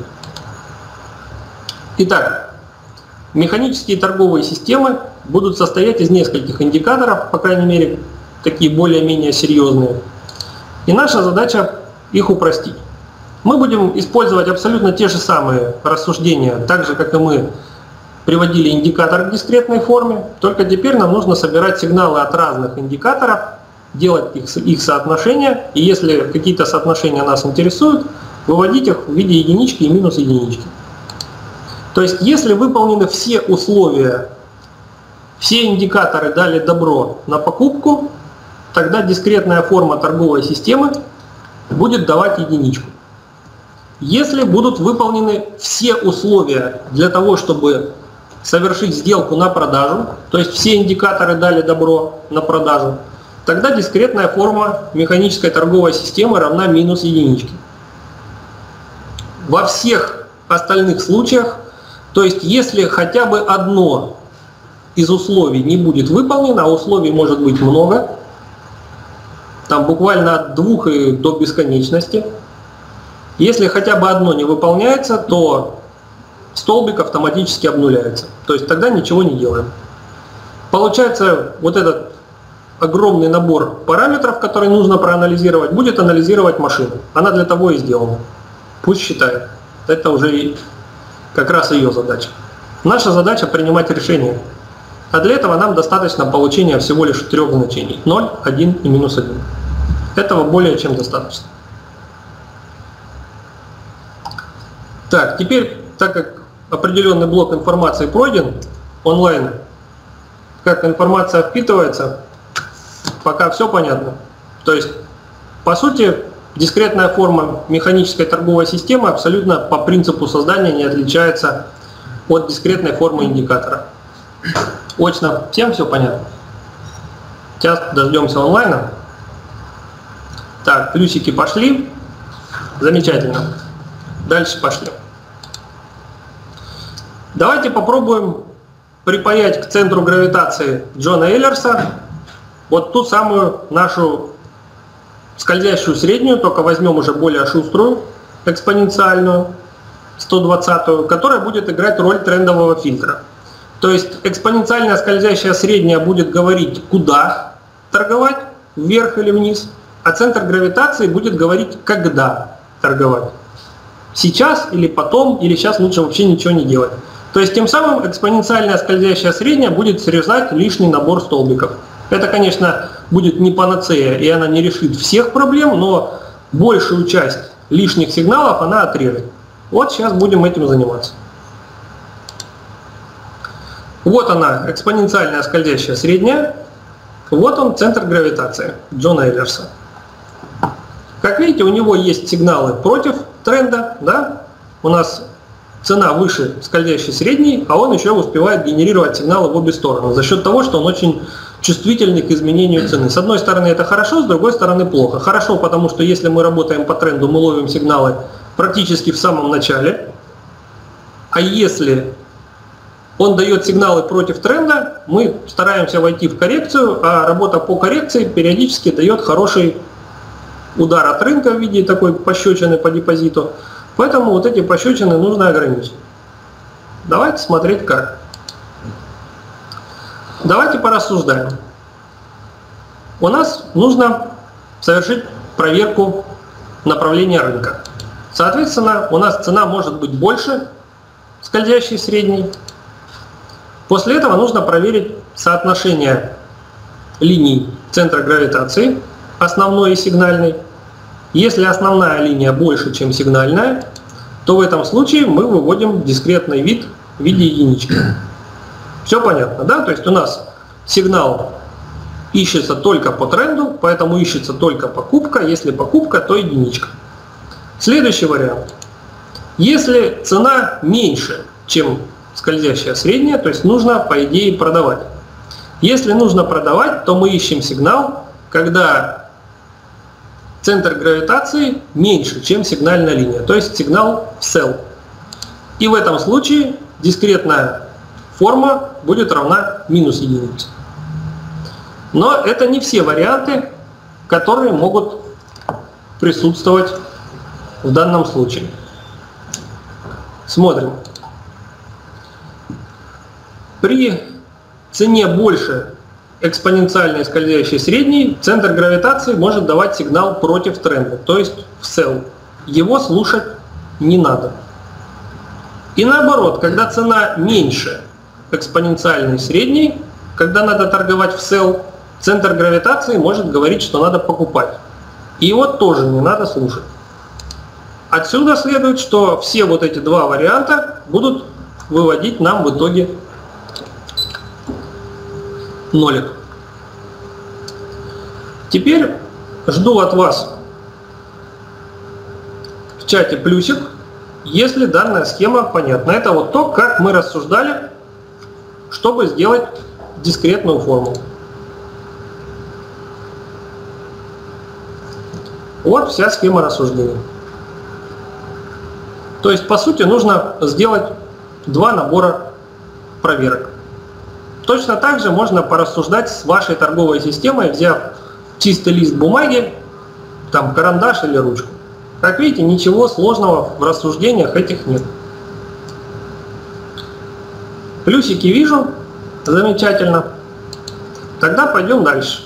Итак, механические торговые системы будут состоять из нескольких индикаторов, по крайней мере, такие более-менее серьезные. И наша задача их упростить. Мы будем использовать абсолютно те же самые рассуждения, так же, как и мы приводили индикатор к дискретной форме, только теперь нам нужно собирать сигналы от разных индикаторов, делать их соотношения, и если какие-то соотношения нас интересуют, выводить их в виде единички и минус единички. То есть, если выполнены все условия, все индикаторы дали добро на покупку, тогда дискретная форма торговой системы будет давать единичку. Если будут выполнены все условия для того, чтобы совершить сделку на продажу, то есть все индикаторы дали добро на продажу, тогда дискретная форма механической торговой системы равна минус единичке. Во всех остальных случаях, то есть если хотя бы одно из условий не будет выполнено, а условий может быть много, там буквально от 2 и до бесконечности, если хотя бы одно не выполняется, то столбик автоматически обнуляется. То есть тогда ничего не делаем. Получается, вот этот огромный набор параметров, который нужно проанализировать, будет анализировать машина. Она для того и сделана. Пусть считает. Это уже как раз ее задача. Наша задача принимать решения. А для этого нам достаточно получения всего лишь 3 значений. 0, 1 и минус 1. Этого более чем достаточно. Так, теперь, так как определенный блок информации пройден онлайн, как информация впитывается, пока все понятно. То есть, по сути, дискретная форма механической торговой системы абсолютно по принципу создания не отличается от дискретной формы индикатора. Очно всем все понятно? Сейчас дождемся онлайна. Так, плюсики пошли. Замечательно. Дальше пошли. Давайте попробуем припаять к центру гравитации Джона Эйлерса вот ту самую нашу скользящую среднюю, только возьмем уже более шуструю, экспоненциальную, 120-ю, которая будет играть роль трендового фильтра. То есть экспоненциальная скользящая средняя будет говорить, куда торговать, вверх или вниз, а центр гравитации будет говорить, когда торговать. Сейчас или потом, или сейчас лучше вообще ничего не делать. То есть тем самым экспоненциальная скользящая средняя будет срезать лишний набор столбиков. Это, конечно, будет не панацея, и она не решит всех проблем, но большую часть лишних сигналов она отрежет. Вот сейчас будем этим заниматься. Вот она, экспоненциальная скользящая средняя. Вот он, центр гравитации Джона Эйлерса. Как видите, у него есть сигналы против тренда, да? У нас цена выше скользящей средней, а он еще успевает генерировать сигналы в обе стороны за счет того, что он очень чувствительный к изменению цены. С одной стороны это хорошо, с другой стороны плохо. Хорошо, потому что если мы работаем по тренду, мы ловим сигналы практически в самом начале. А если он дает сигналы против тренда, мы стараемся войти в коррекцию, а работа по коррекции периодически дает хороший удар от рынка в виде такой пощечины по депозиту. Поэтому вот эти пощечины нужно ограничить. Давайте смотреть как. Давайте порассуждаем. У нас нужно совершить проверку направления рынка. Соответственно, у нас цена может быть больше скользящей средней. После этого нужно проверить соотношение линий центра гравитации, основной и сигнальной. Если основная линия больше, чем сигнальная, то в этом случае мы выводим дискретный вид в виде единички. Все понятно, да? То есть у нас сигнал ищется только по тренду, поэтому ищется только покупка. Если покупка, то единичка. Следующий вариант. Если цена меньше, чем скользящая средняя, то есть нужно, по идее, продавать. Если нужно продавать, то мы ищем сигнал, когда центр гравитации меньше, чем сигнальная линия, то есть сигнал sell. И в этом случае дискретная форма будет равна минус единице. Но это не все варианты, которые могут присутствовать в данном случае. Смотрим. При цене больше экспоненциальной скользящей средней центр гравитации может давать сигнал против тренда, то есть в sell. Его слушать не надо. И наоборот, когда цена меньше экспоненциальной средней, когда надо торговать в sell, центр гравитации может говорить, что надо покупать. И его тоже не надо слушать. Отсюда следует, что все вот эти два варианта будут выводить нам в итоге нолик. Теперь жду от вас в чате плюсик, если данная схема понятна. Это вот то, как мы рассуждали, чтобы сделать дискретную форму. Вот вся схема рассуждения. То есть, по сути, нужно сделать два набора проверок. Точно так же можно порассуждать с вашей торговой системой, взяв чистый лист бумаги, там карандаш или ручку. Как видите, ничего сложного в рассуждениях этих нет. Плюсики вижу, замечательно. Тогда пойдем дальше.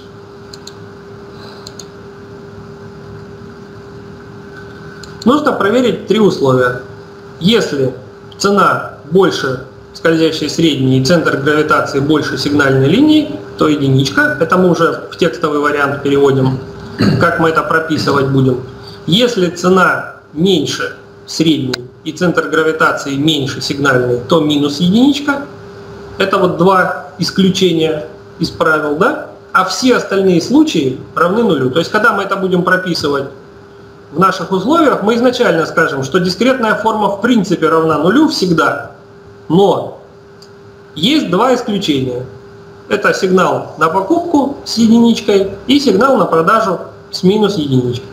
Нужно проверить три условия. Если цена больше скользящей средней и центр гравитации больше сигнальной линии, то единичка. Это мы уже в текстовый вариант переводим, как мы это прописывать будем. Если цена меньше средней и центр гравитации меньше сигнальной, то минус единичка. Это вот два исключения из правил, да? А все остальные случаи равны нулю. То есть, когда мы это будем прописывать в наших условиях, мы изначально скажем, что дискретная форма в принципе равна нулю всегда, но есть два исключения. Это сигнал на покупку с единичкой и сигнал на продажу с минус единичкой.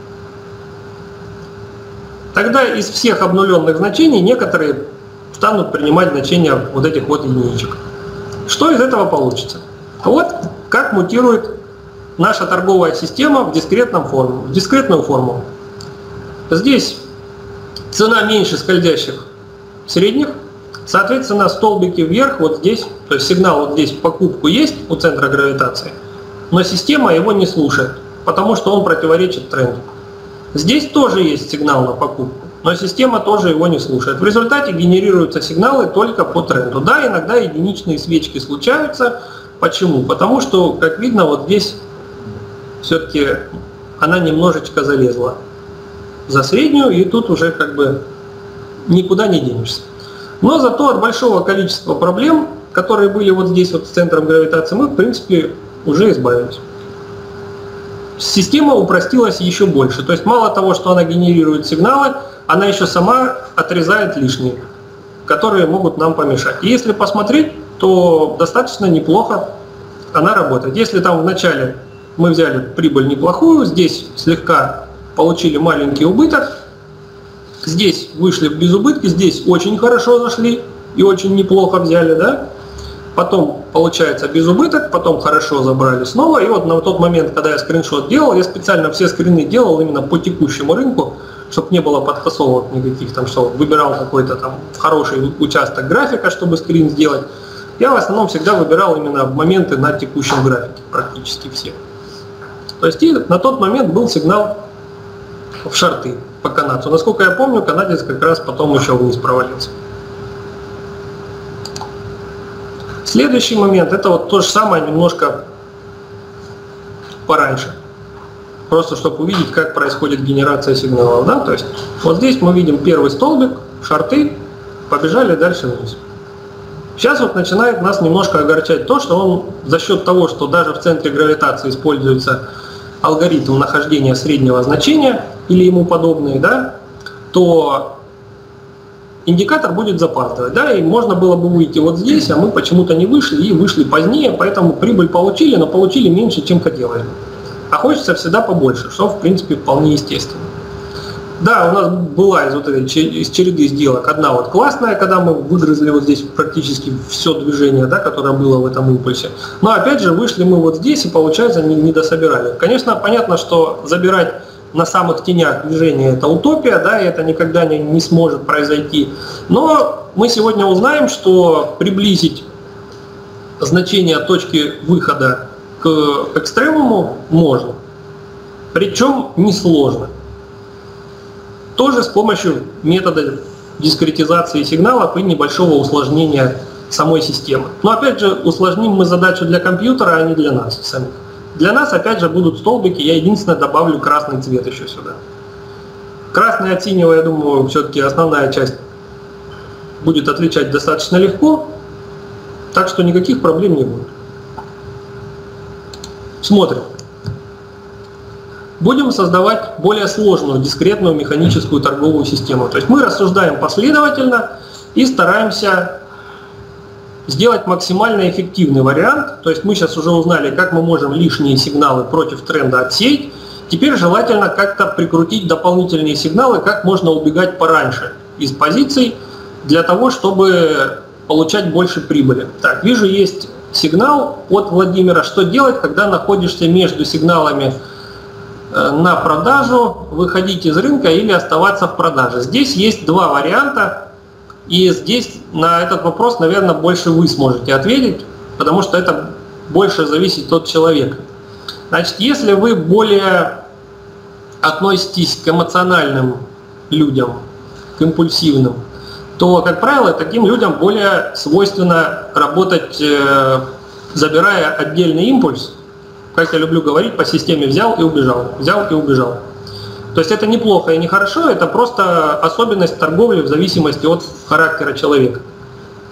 Тогда из всех обнуленных значений некоторые станут принимать значения вот этих вот единичек. Что из этого получится? Вот как мутирует наша торговая система в дискретную форму. Здесь цена меньше скользящих средних, соответственно, столбики вверх вот здесь, то есть сигнал вот здесь в покупку есть у центра гравитации, но система его не слушает, потому что он противоречит тренду. Здесь тоже есть сигнал на покупку, но система тоже его не слушает. В результате генерируются сигналы только по тренду. Да, иногда единичные свечки случаются. Почему? Потому что, как видно, вот здесь все-таки она немножечко залезла за среднюю, и тут уже как бы никуда не денешься. Но зато от большого количества проблем, которые были вот здесь вот с центром гравитации, мы в принципе уже избавились. Система упростилась еще больше. То есть мало того, что она генерирует сигналы, она еще сама отрезает лишние, которые могут нам помешать. И если посмотреть, то достаточно неплохо она работает. Если там вначале мы взяли прибыль неплохую, здесь слегка получили маленький убыток, здесь вышли в безубытки, здесь очень хорошо зашли и очень неплохо взяли, да? Потом получается безубыток, потом хорошо забрали снова. И вот на тот момент, когда я скриншот делал, я специально все скрины делал именно по текущему рынку, чтобы не было подтасовок никаких, там, что выбирал какой-то там хороший участок графика, чтобы скрин сделать. Я в основном всегда выбирал именно моменты на текущем графике, практически все. То есть и на тот момент был сигнал в шорты по канадцу. Насколько я помню, канадец как раз потом еще вниз провалился. Следующий момент, это вот то же самое, немножко пораньше. Просто чтобы увидеть, как происходит генерация сигналов. Да? То есть вот здесь мы видим первый столбик, шорты, побежали дальше вниз. Сейчас вот начинает нас немножко огорчать то, что он за счет того, что даже в центре гравитации используется алгоритм нахождения среднего значения или ему подобные, да, то индикатор будет запаздывать, да, и можно было бы выйти вот здесь, а мы почему-то не вышли и вышли позднее, поэтому прибыль получили, но получили меньше, чем хотелось бы. А хочется всегда побольше, что в принципе вполне естественно. Да, у нас была из череды сделок одна вот классная, когда мы выгрызли вот здесь практически все движение, да, которое было в этом импульсе. Но опять же вышли мы вот здесь и получается не дособирали. Конечно, понятно, что забирать на самых тенях движения это утопия, да, и это никогда не сможет произойти. Но мы сегодня узнаем, что приблизить значение точки выхода к экстремуму можно. Причем несложно. Тоже с помощью метода дискретизации сигналов и небольшого усложнения самой системы. Но опять же усложним мы задачу для компьютера, а не для нас самих. Для нас опять же будут столбики, я единственное добавлю красный цвет еще сюда. Красный от синего, я думаю, все-таки основная часть будет отличать достаточно легко, так что никаких проблем не будет. Смотрим. Будем создавать более сложную дискретную механическую торговую систему. То есть мы рассуждаем последовательно и стараемся сделать максимально эффективный вариант. То есть мы сейчас уже узнали, как мы можем лишние сигналы против тренда отсеять. Теперь желательно как-то прикрутить дополнительные сигналы, как можно убегать пораньше из позиций, для того, чтобы получать больше прибыли. Так, вижу, есть сигнал от Владимира. Что делать, когда находишься между сигналами на продажу, выходить из рынка или оставаться в продаже? Здесь есть два варианта, и здесь на этот вопрос, наверное, больше вы сможете ответить, потому что это больше зависит от человека. Значит, если вы более относитесь к эмоциональным людям, к импульсивным, то, как правило, таким людям более свойственно работать, забирая отдельный импульс, как я люблю говорить, по системе взял и убежал, взял и убежал. То есть это неплохо и нехорошо, это просто особенность торговли в зависимости от характера человека.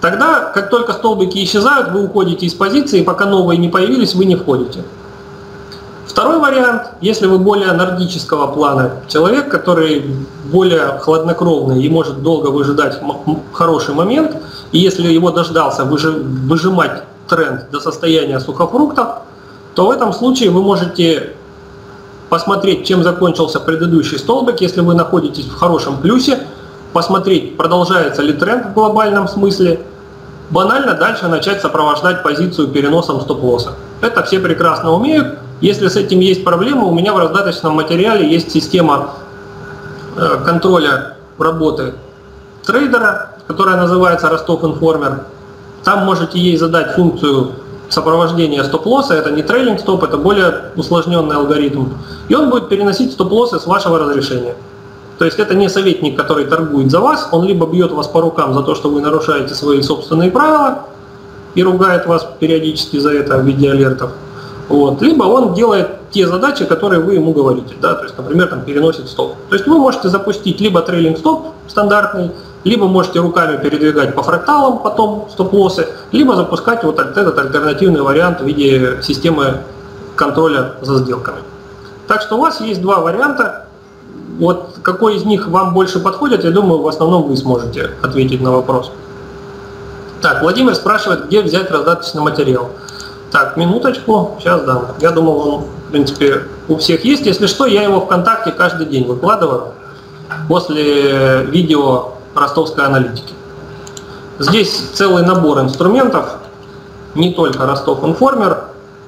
Тогда, как только столбики исчезают, вы уходите из позиции, пока новые не появились, вы не входите. Второй вариант, если вы более нордического плана человек, который более хладнокровный и может долго выжидать хороший момент, и если его дождался выжимать тренд до состояния сухофруктов, то в этом случае вы можете посмотреть, чем закончился предыдущий столбик, если вы находитесь в хорошем плюсе, посмотреть, продолжается ли тренд в глобальном смысле, банально дальше начать сопровождать позицию переносом стоп-лосса. Это все прекрасно умеют. Если с этим есть проблемы, у меня в раздаточном материале есть система контроля работы трейдера, которая называется Ростов Информер. Там можете ей задать функцию сопровождения стоп-лосса, это не трейлинг стоп, это более усложненный алгоритм. И он будет переносить стоп-лоссы с вашего разрешения. То есть это не советник, который торгует за вас, он либо бьет вас по рукам за то, что вы нарушаете свои собственные правила и ругает вас периодически за это в виде алертов. Вот. Либо он делает те задачи, которые вы ему говорите, да, то есть, например, там, переносит стоп. То есть вы можете запустить либо трейлинг стоп стандартный, либо можете руками передвигать по фракталам потом стоп-лоссы, либо запускать вот этот альтернативный вариант в виде системы контроля за сделками. Так что у вас есть два варианта. Вот какой из них вам больше подходит, я думаю, в основном вы сможете ответить на вопрос. Так, Владимир спрашивает, где взять раздаточный материал. Так, минуточку, сейчас дам. Я думал, он, в принципе, у всех есть. Если что, я его ВКонтакте каждый день выкладываю после видео ростовской аналитики. Здесь целый набор инструментов, не только Ростов Информер.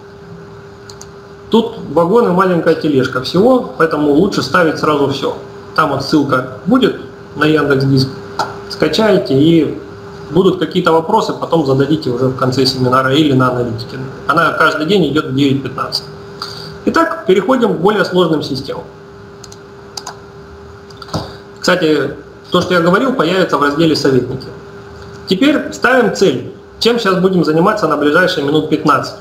Тут вагон и маленькая тележка всего, поэтому лучше ставить сразу все. Там вот ссылка будет на Яндекс.Диск. Скачайте и будут какие-то вопросы, потом зададите уже в конце семинара или на аналитике. Она каждый день идет в 9:15. Итак, переходим к более сложным системам. Кстати, то, что я говорил, появится в разделе «Советники». Теперь ставим цель. Чем сейчас будем заниматься на ближайшие минут 15.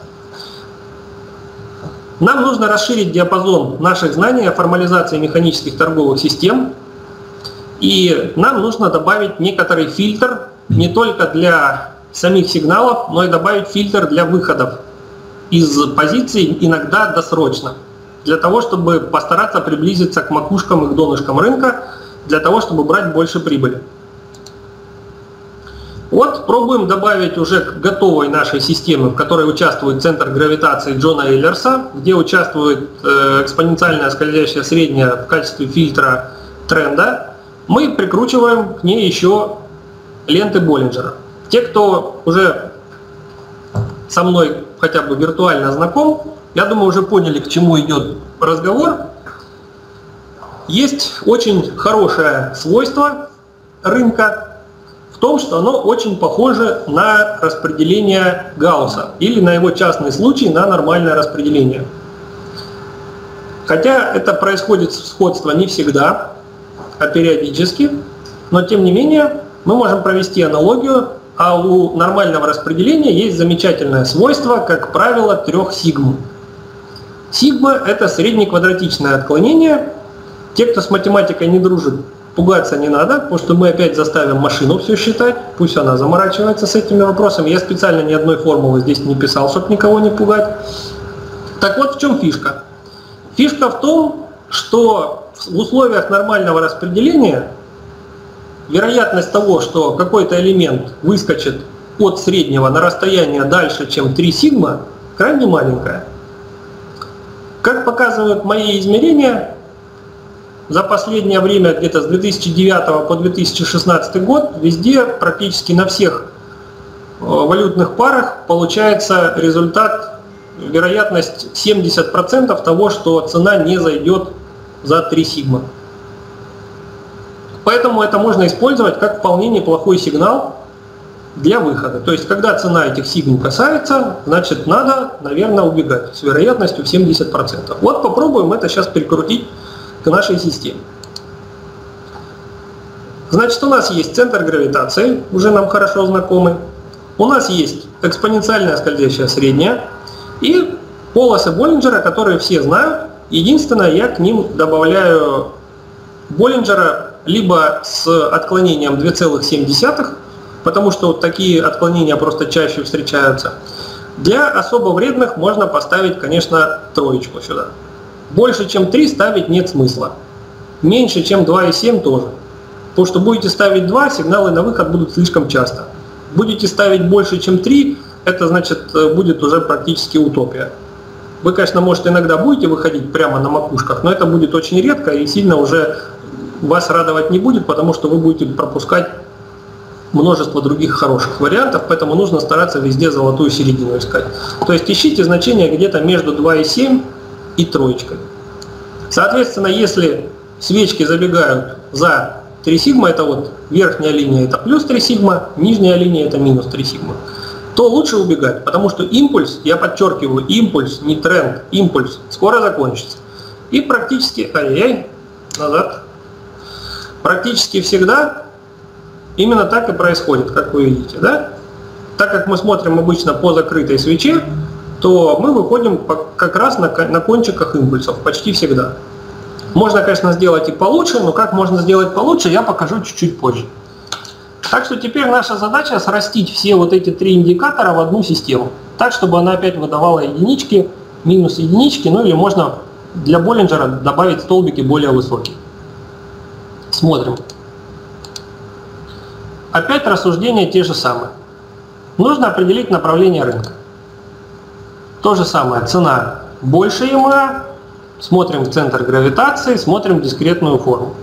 Нам нужно расширить диапазон наших знаний о формализации механических торговых систем. И нам нужно добавить некоторый фильтр не только для самих сигналов, но и добавить фильтр для выходов из позиций, иногда досрочно, для того, чтобы постараться приблизиться к макушкам и к донышкам рынка, для того, чтобы брать больше прибыли. Вот пробуем добавить уже к готовой нашей системе, в которой участвует центр гравитации Джона Эйлерса, где участвует экспоненциальная скользящая средняя в качестве фильтра тренда. Мы прикручиваем к ней еще ленты Боллинджера. Те, кто уже со мной хотя бы виртуально знаком, я думаю, уже поняли, к чему идет разговор. Есть очень хорошее свойство рынка в том, что оно очень похоже на распределение Гаусса или на его частный случай на нормальное распределение. Хотя это происходит сходство не всегда, а периодически, но тем не менее мы можем провести аналогию, а у нормального распределения есть замечательное свойство, как правило, 3 сигм. Сигма – это среднеквадратичное отклонение. Те, кто с математикой не дружит, пугаться не надо, потому что мы опять заставим машину все считать, пусть она заморачивается с этими вопросами. Я специально ни одной формулы здесь не писал, чтобы никого не пугать. Так вот в чем фишка. Фишка в том, что в условиях нормального распределения вероятность того, что какой-то элемент выскочит от среднего на расстояние дальше, чем 3 сигма, крайне маленькая. Как показывают мои измерения, за последнее время, где-то с 2009 по 2016 год, везде, практически на всех валютных парах получается результат, вероятность 70% того, что цена не зайдет за 3 сигма. Поэтому это можно использовать как вполне неплохой сигнал для выхода. То есть, когда цена этих сигм касается, значит, надо, наверное, убегать с вероятностью в 70%. Вот попробуем это сейчас прикрутить к нашей системе. Значит, у нас есть центр гравитации, уже нам хорошо знакомый. У нас есть экспоненциальная скользящая средняя и полосы Боллинджера, которые все знают. Единственное, я к ним добавляю Боллинджера либо с отклонением 2,7, потому что вот такие отклонения просто чаще встречаются. Для особо вредных можно поставить, конечно, троечку сюда. Больше, чем 3 ставить нет смысла. Меньше, чем 2,7 тоже. Потому что будете ставить 2, сигналы на выход будут слишком часто. Будете ставить больше, чем 3, это значит будет уже практически утопия. Вы, конечно, может иногда будете выходить прямо на макушках, но это будет очень редко и сильно уже вас радовать не будет, потому что вы будете пропускать множество других хороших вариантов, поэтому нужно стараться везде золотую середину искать. То есть ищите значение где-то между 2,7 и троечкой. Соответственно, если свечки забегают за 3 сигма, это вот верхняя линия это плюс 3 сигма, нижняя линия это минус 3 сигма, то лучше убегать, потому что импульс, я подчеркиваю, импульс, не тренд, импульс, скоро закончится. И практически, назад, практически всегда именно так и происходит, как вы видите, да? Так как мы смотрим обычно по закрытой свече, то мы выходим как раз на кончиках импульсов, почти всегда. Можно, конечно, сделать и получше, но как можно сделать получше, я покажу чуть-чуть позже. Так что теперь наша задача срастить все вот эти 3 индикатора в одну систему, так, чтобы она опять выдавала единички, минус единички, ну или можно для Боллинджера добавить столбики более высокие. Смотрим. Опять рассуждения те же самые. Нужно определить направление рынка. То же самое, цена больше ЕМА, смотрим центр гравитации, смотрим дискретную форму.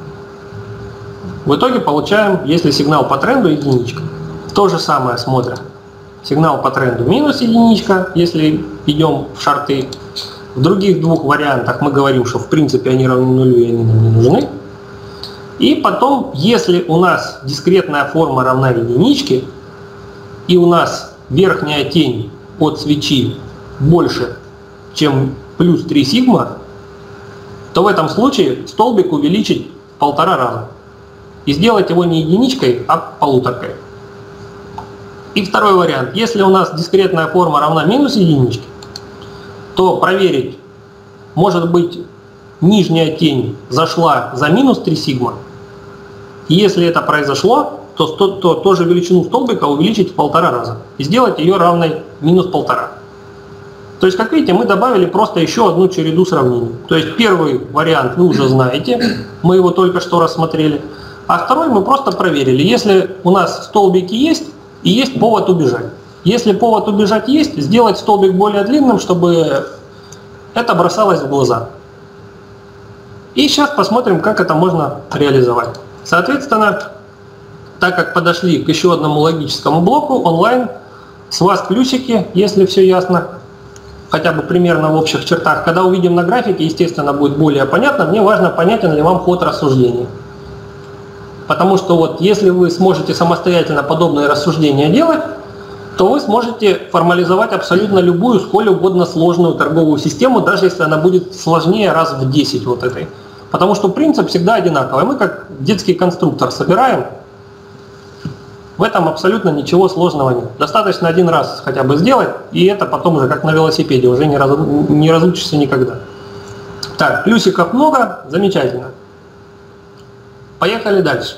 В итоге получаем, если сигнал по тренду, единичка. То же самое смотрим. Сигнал по тренду минус единичка, если идем в шорты. В других двух вариантах мы говорим, что в принципе они равны нулю и они нам не нужны. И потом, если у нас дискретная форма равна единичке, и у нас верхняя тень от свечи больше, чем плюс 3 сигма, то в этом случае столбик увеличить в 1,5 раза. И сделать его не единичкой, а полуторкой. И второй вариант. Если у нас дискретная форма равна минус единичке, то проверить, может быть, нижняя тень зашла за минус 3 сигма. И если это произошло, то тоже величину столбика увеличить в 1,5 раза. И сделать ее равной минус 1,5. То есть, как видите, мы добавили просто еще одну череду сравнений. То есть первый вариант вы уже знаете, мы его только что рассмотрели. А второй мы просто проверили, если у нас столбики есть и есть повод убежать. Если повод убежать есть, сделать столбик более длинным, чтобы это бросалось в глаза. И сейчас посмотрим, как это можно реализовать. Соответственно, так как подошли к еще одному логическому блоку, онлайн, с вас плюсики, если все ясно, хотя бы примерно в общих чертах. Когда увидим на графике, естественно, будет более понятно. Мне важно, понятен ли вам ход рассуждения. Потому что вот если вы сможете самостоятельно подобные рассуждения делать, то вы сможете формализовать абсолютно любую, сколь угодно сложную торговую систему, даже если она будет сложнее раз в 10 вот этой. Потому что принцип всегда одинаковый. Мы как детский конструктор собираем, в этом абсолютно ничего сложного нет. Достаточно один раз хотя бы сделать, и это потом уже как на велосипеде, уже не разучишься никогда. Так, плюсиков много, замечательно. Поехали дальше.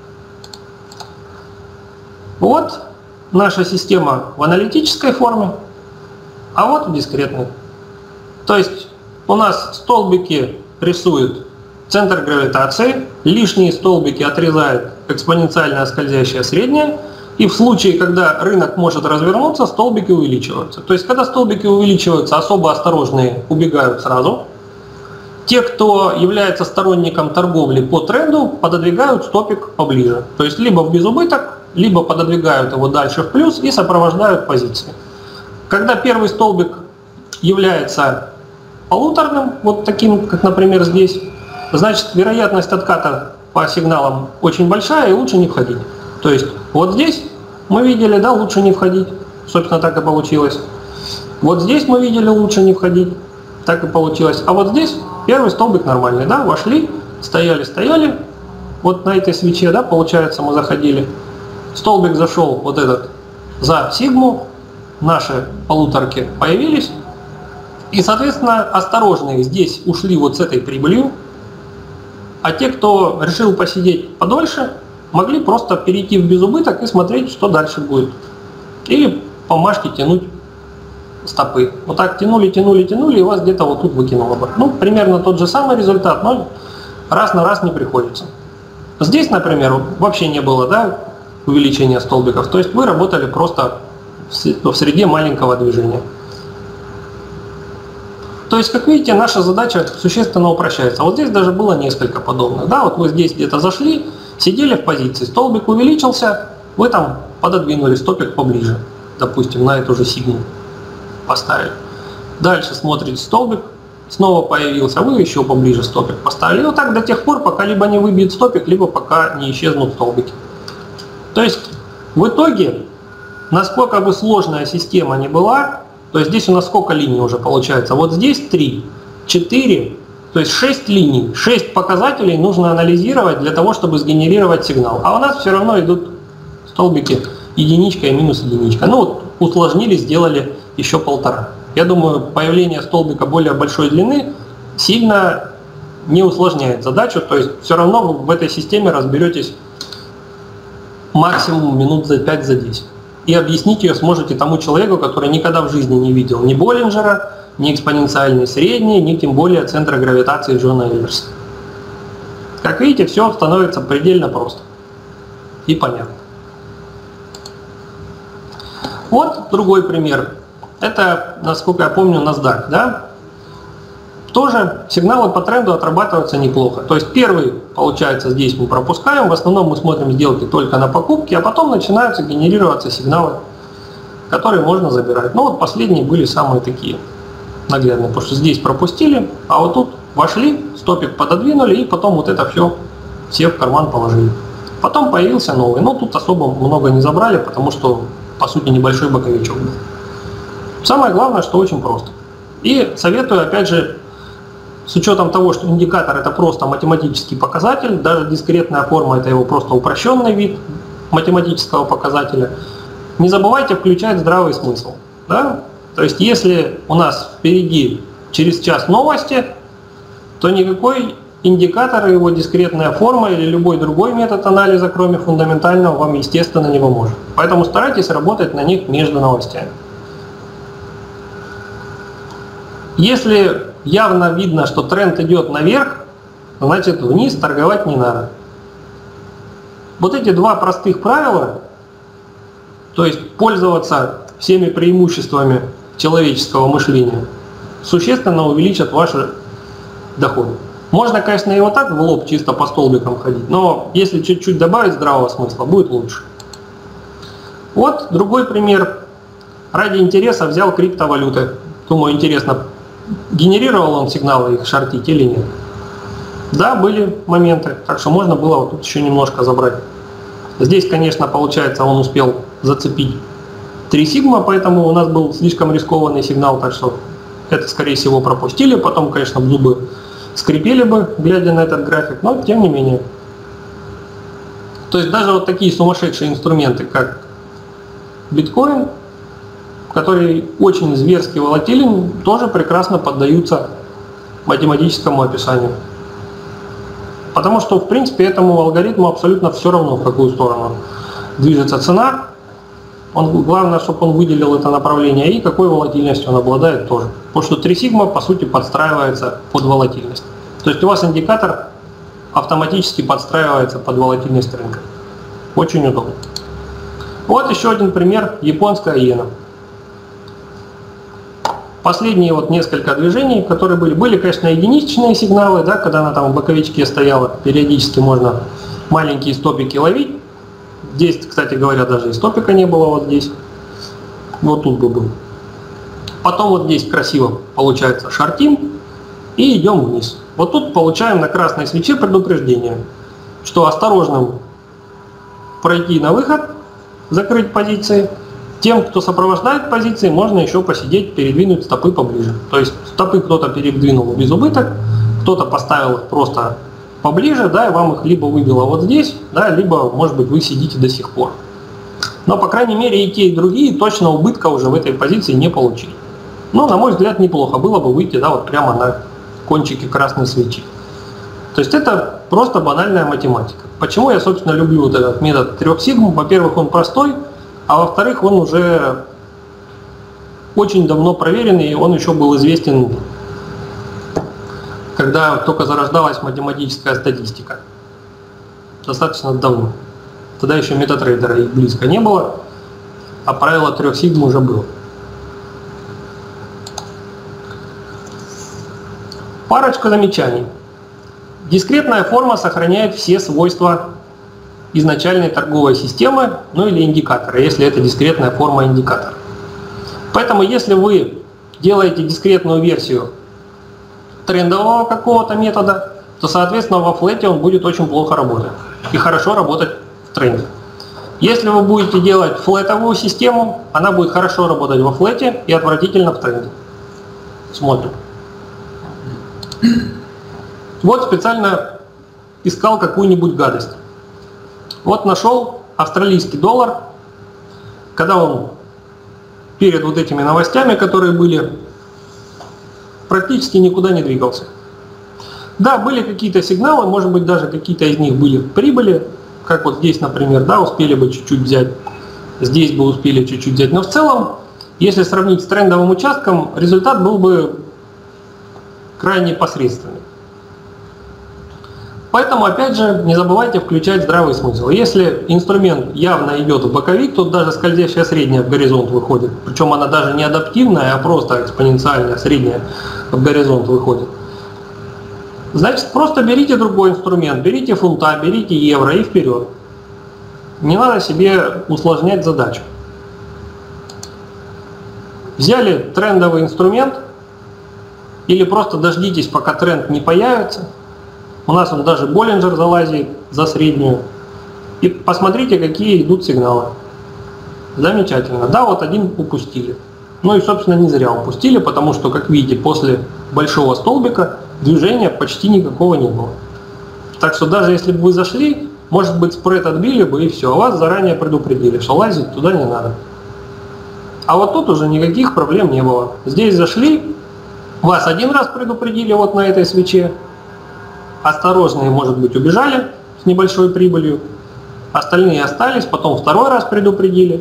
Вот наша система в аналитической форме, а вот в дискретной. То есть у нас столбики рисуют центр гравитации, лишние столбики отрезает экспоненциально скользящая средняя, и в случае, когда рынок может развернуться, столбики увеличиваются. То есть когда столбики увеличиваются, особо осторожные убегают сразу. Те, кто является сторонником торговли по тренду, пододвигают стопик поближе. То есть либо в безубыток, либо пододвигают его дальше в плюс и сопровождают позиции. Когда первый столбик является полуторным, вот таким, как, например, здесь, значит, вероятность отката по сигналам очень большая и лучше не входить. То есть вот здесь мы видели, да, лучше не входить. Собственно, так и получилось. Вот здесь мы видели, лучше не входить. Так и получилось. А вот здесь первый столбик нормальный, да, вошли, стояли. Вот на этой свече, да, получается, мы заходили. Столбик зашел вот этот за сигму, наши полуторки появились. И, соответственно, осторожные здесь ушли вот с этой прибылью. А те, кто решил посидеть подольше, могли просто перейти в безубыток и смотреть, что дальше будет. Или по машке тянуть стопы. Вот так тянули, тянули, тянули, и вас где-то вот тут выкинуло бы. Ну, примерно тот же самый результат, но раз на раз не приходится. Здесь, например, вообще не было, да, увеличения столбиков. То есть вы работали просто в среде маленького движения. То есть, как видите, наша задача существенно упрощается. Вот здесь даже было несколько подобных. Да, вот вы здесь где-то зашли, сидели в позиции, столбик увеличился, вы там пододвинули столбик поближе, допустим, на эту же сигну поставили. Дальше смотрите, столбик снова появился, вы еще поближе столбик поставили. И вот так до тех пор, пока либо не выбьет столбик, либо пока не исчезнут столбики. То есть, в итоге, насколько бы сложная система ни была, то есть здесь у нас сколько линий уже получается? Вот здесь 3, 4, то есть 6 линий, 6 показателей нужно анализировать для того, чтобы сгенерировать сигнал. А у нас все равно идут столбики единичка и минус единичка. Ну вот усложнили, сделали еще 1,5. Я думаю, появление столбика более большой длины сильно не усложняет задачу, то есть все равно вы в этой системе разберетесь максимум минут за 5, за 10. И объяснить ее сможете тому человеку, который никогда в жизни не видел ни Боллинджера, ни экспоненциальной средней, ни тем более центра гравитации Джона Эйлерса. Как видите, все становится предельно просто и понятно. Вот другой пример. Это, насколько я помню, NASDAQ. Да? Тоже сигналы по тренду отрабатываются неплохо. То есть первый, получается, здесь мы пропускаем, в основном мы смотрим сделки только на покупки, а потом начинаются генерироваться сигналы, которые можно забирать. Ну вот последние были самые такие наглядные, потому что здесь пропустили, а вот тут вошли, стопик пододвинули и потом вот это все в карман положили. Потом появился новый, но тут особо много не забрали, потому что по сути небольшой боковичок был. Самое главное, что очень просто. И советую, опять же, с учетом того, что индикатор это просто математический показатель, даже дискретная форма это его просто упрощенный вид математического показателя, не забывайте включать здравый смысл. Да? То есть если у нас впереди через час новости, то никакой индикатор, его дискретная форма или любой другой метод анализа, кроме фундаментального, вам естественно не поможет. Поэтому старайтесь работать на них между новостями. Если явно видно, что тренд идет наверх, значит вниз торговать не надо. Вот эти два простых правила, то есть пользоваться всеми преимуществами человеческого мышления, существенно увеличат ваши доходы. Можно, конечно, и вот так в лоб чисто по столбикам ходить, но если чуть-чуть добавить здравого смысла, будет лучше. Вот другой пример. Ради интереса взял криптовалюты. Думаю, интересно, генерировал он сигналы их шортить или нет. Да, были моменты, так что можно было вот тут еще немножко забрать. Здесь, конечно, получается, он успел зацепить 3 сигма, поэтому у нас был слишком рискованный сигнал, так что это, скорее всего, пропустили. Потом, конечно, зубы скрипели бы, глядя на этот график, но тем не менее. То есть даже вот такие сумасшедшие инструменты, как биткоин, который очень зверски волатилен, тоже прекрасно поддаются математическому описанию. Потому что, в принципе, этому алгоритму абсолютно все равно, в какую сторону движется цена. Главное, чтобы он выделил это направление и какой волатильностью он обладает тоже. Потому что 3 сигма, по сути, подстраивается под волатильность. То есть у вас индикатор автоматически подстраивается под волатильность рынка. Очень удобно. Вот еще один пример, японская иена. Последние вот несколько движений, которые были, конечно, единичные сигналы, да, когда она там в боковичке стояла, периодически можно маленькие стопики ловить. Здесь, кстати говоря, даже и стопика не было вот здесь. Вот тут бы был. Потом вот здесь красиво получается шортим и идем вниз. Вот тут получаем на красной свече предупреждение, что осторожным пройти на выход, закрыть позиции. Тем, кто сопровождает позиции, можно еще посидеть, передвинуть стопы поближе. То есть стопы кто-то передвинул без убыток, кто-то поставил их просто поближе, да, и вам их либо выбило вот здесь, да, либо, может быть, вы сидите до сих пор. Но, по крайней мере, и те, и другие точно убытка уже в этой позиции не получили. Но, на мой взгляд, неплохо было бы выйти, да, вот прямо на кончике красной свечи. То есть это просто банальная математика. Почему я, собственно, люблю вот этот метод 3 сигм? Во-первых, он простой, а во-вторых, он уже очень давно проверенный, и он еще был известен, когда только зарождалась математическая статистика. Достаточно давно. Тогда еще метатрейдера и близко не было, а правило 3 сигм уже было. Парочка замечаний. Дискретная форма сохраняет все свойства изначальной торговой системы, ну или индикатора, если это дискретная форма индикатора. Поэтому если вы делаете дискретную версию трендового какого-то метода, то, соответственно, во флете он будет очень плохо работать и хорошо работать в тренде. Если вы будете делать флетовую систему, она будет хорошо работать во флете и отвратительно в тренде. Смотрим. Вот специально искал какую-нибудь гадость. Вот нашел австралийский доллар, когда он перед вот этими новостями, которые были, практически никуда не двигался. Да, были какие-то сигналы, может быть, даже какие-то из них были в прибыли, как вот здесь, например, да, успели бы чуть-чуть взять, здесь бы успели чуть-чуть взять, но в целом, если сравнить с трендовым участком, результат был бы крайне посредственный. Поэтому, опять же, не забывайте включать здравый смысл. Если инструмент явно идет в боковик, тут даже скользящая средняя в горизонт выходит. Причем она даже не адаптивная, а просто экспоненциальная средняя в горизонт выходит. Значит, просто берите другой инструмент, берите фунта, берите евро и вперед. Не надо себе усложнять задачу. Взяли трендовый инструмент или просто дождитесь, пока тренд не появится. У нас он даже Боллинджер залазит за среднюю. И посмотрите, какие идут сигналы. Замечательно. Да, вот один упустили. Ну и, собственно, не зря упустили, потому что, как видите, после большого столбика движения почти никакого не было. Так что даже если бы вы зашли, может быть, спред отбили бы и все. А вас заранее предупредили, что лазить туда не надо. А вот тут уже никаких проблем не было. Здесь зашли, вас один раз предупредили вот на этой свече. Осторожные, может быть, убежали с небольшой прибылью, остальные остались, потом второй раз предупредили.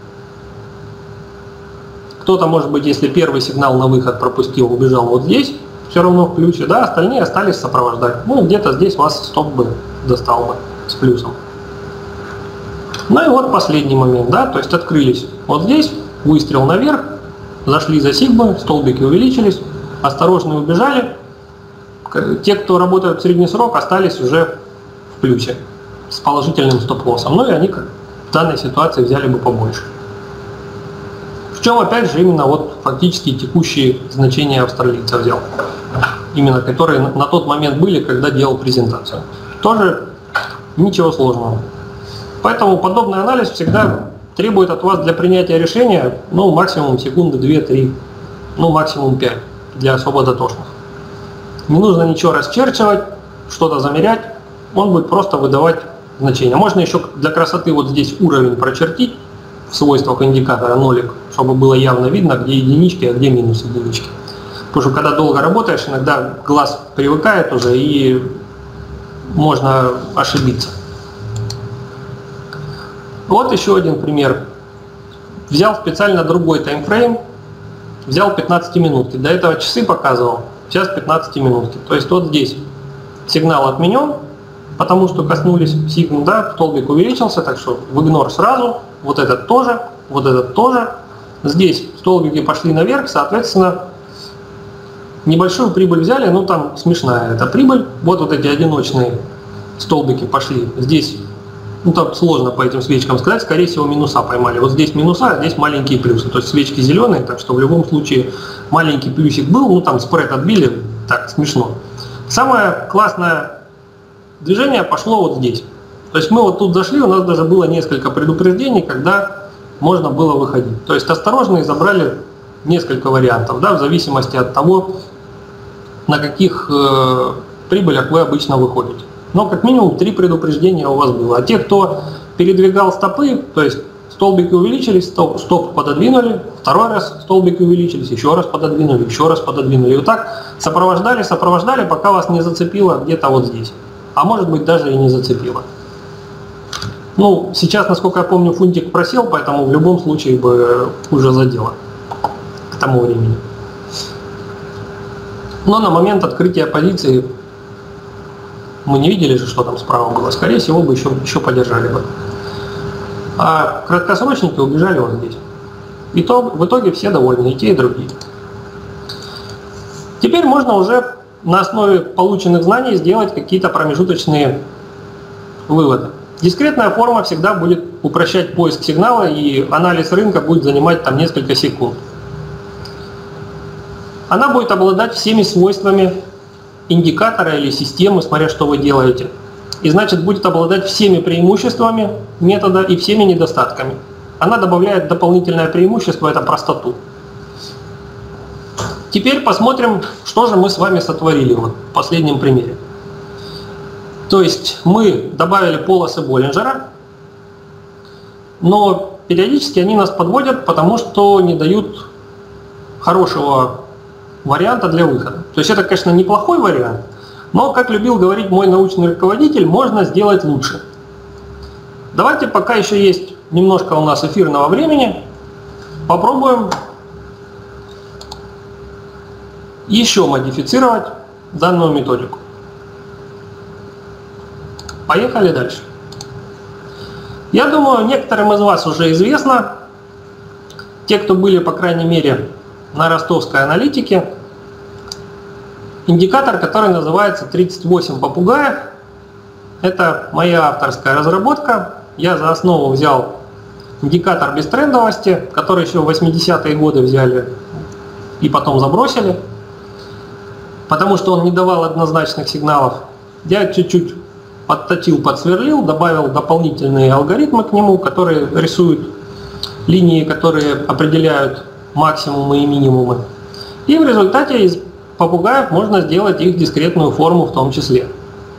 Кто-то, может быть, если первый сигнал на выход пропустил, убежал вот здесь, все равно в плюсе, да, остальные остались сопровождать. Ну, где-то здесь вас стоп бы достал бы с плюсом. Ну и вот последний момент, да, то есть открылись вот здесь, выстрел наверх, зашли за сигмы, столбики увеличились, осторожные убежали. Те, кто работают в средний срок, остались уже в плюсе с положительным стоп-лоссом. Ну и они в данной ситуации взяли бы побольше. В чем, опять же, именно вот фактически текущие значения австралийца взял. Именно которые на тот момент были, когда делал презентацию. Тоже ничего сложного. Поэтому подобный анализ всегда требует от вас для принятия решения, ну, максимум секунды 2-3, ну, максимум 5 для особо дотошных. Не нужно ничего расчерчивать, что-то замерять, он будет просто выдавать значение. Можно еще для красоты вот здесь уровень прочертить в свойствах индикатора нолик, чтобы было явно видно, где единички, а где минус единички. Потому что когда долго работаешь, иногда глаз привыкает уже и можно ошибиться. Вот еще один пример. Взял специально другой таймфрейм, взял 15-минутки. До этого часы показывал. Сейчас 15 минутки. То есть вот здесь сигнал отменен, потому что коснулись сигнал, да, столбик увеличился, так что в игнор сразу, вот этот тоже, вот этот тоже. Здесь столбики пошли наверх, соответственно, небольшую прибыль взяли, ну там смешная эта прибыль. Вот эти одиночные столбики пошли. Здесь, ну там сложно по этим свечкам сказать, скорее всего минуса поймали. Вот здесь минуса, а здесь маленькие плюсы. То есть свечки зеленые, так что в любом случае маленький плюсик был, ну там спред отбили, так смешно. Самое классное движение пошло вот здесь. То есть мы вот тут зашли, у нас даже было несколько предупреждений, когда можно было выходить. То есть осторожные забрали несколько вариантов, да, в зависимости от того, на каких прибылях вы обычно выходите. Но как минимум 3 предупреждения у вас было. А те, кто передвигал стопы, то есть столбики увеличились, стоп пододвинули, второй раз столбики увеличились, еще раз пододвинули, еще раз пододвинули. И вот так сопровождали, пока вас не зацепило где-то вот здесь. А может быть даже и не зацепило. Ну, сейчас, насколько я помню, фунтик просел, поэтому в любом случае бы уже задело к тому времени. Но на момент открытия позиции мы не видели же, что там справа было. Скорее всего, бы еще подержали бы. А краткосрочники убежали вот здесь. В итоге все довольны, и те, и другие. Теперь можно уже на основе полученных знаний сделать какие-то промежуточные выводы. Дискретная форма всегда будет упрощать поиск сигнала, и анализ рынка будет занимать там несколько секунд. Она будет обладать всеми свойствами индикатора или системы, смотря что вы делаете. И значит будет обладать всеми преимуществами метода и всеми недостатками. Она добавляет дополнительное преимущество, это простоту. Теперь посмотрим, что же мы с вами сотворили вот в последнем примере. То есть мы добавили полосы Боллинджера, но периодически они нас подводят, потому что не дают хорошего варианта для выхода. То есть это, конечно, неплохой вариант, но, как любил говорить мой научный руководитель, можно сделать лучше. Давайте, пока еще есть немножко у нас эфирного времени, попробуем еще модифицировать данную методику. Поехали дальше. Я думаю, некоторым из вас уже известно, те, кто были, по крайней мере, на ростовской аналитике, индикатор, который называется 38 попугаев. Это моя авторская разработка. Я за основу взял индикатор бестрендовости, который еще в 80-е годы взяли и потом забросили, потому что он не давал однозначных сигналов. Я чуть-чуть подточил, подсверлил, добавил дополнительные алгоритмы к нему, которые рисуют линии, которые определяют максимумы и минимумы. И в результате из попугаев можно сделать их дискретную форму в том числе.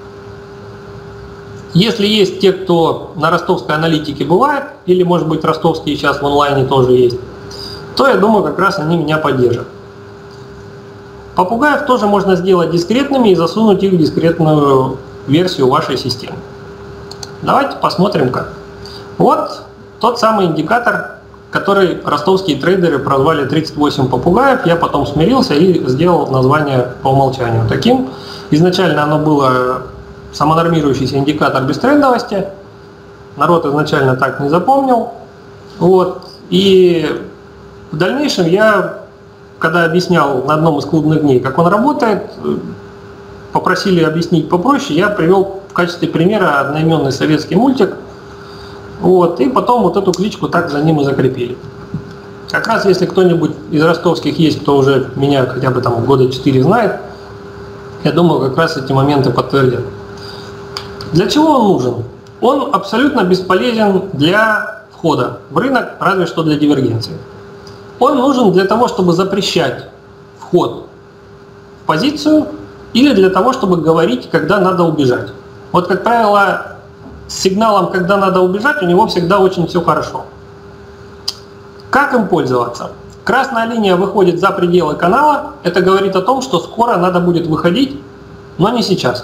Если есть те, кто на ростовской аналитике бывает, или может быть ростовские сейчас в онлайне тоже есть, то я думаю, как раз они меня поддержат. Попугаев тоже можно сделать дискретными и засунуть их в дискретную версию вашей системы. Давайте посмотрим как. Вот тот самый индикатор, который ростовские трейдеры прозвали 38 попугаев. Я потом смирился и сделал название по умолчанию таким. Изначально оно было самонормирующийся индикатор бестрендовости. Народ изначально так не запомнил. Вот. И в дальнейшем я, когда объяснял на одном из клубных дней, как он работает, попросили объяснить попроще, я привел в качестве примера одноименный советский мультик. Вот, и потом вот эту кличку так за ним и закрепили. Как раз если кто-нибудь из ростовских есть, кто уже меня хотя бы там года 4 знает, я думаю, как раз эти моменты подтвердят. Для чего он нужен? Он абсолютно бесполезен для входа в рынок, разве что для дивергенции. Он нужен для того, чтобы запрещать вход в позицию или для того, чтобы говорить, когда надо убежать. Вот, как правило, с сигналом, когда надо убежать, у него всегда очень все хорошо. Как им пользоваться? Красная линия выходит за пределы канала. Это говорит о том, что скоро надо будет выходить, но не сейчас.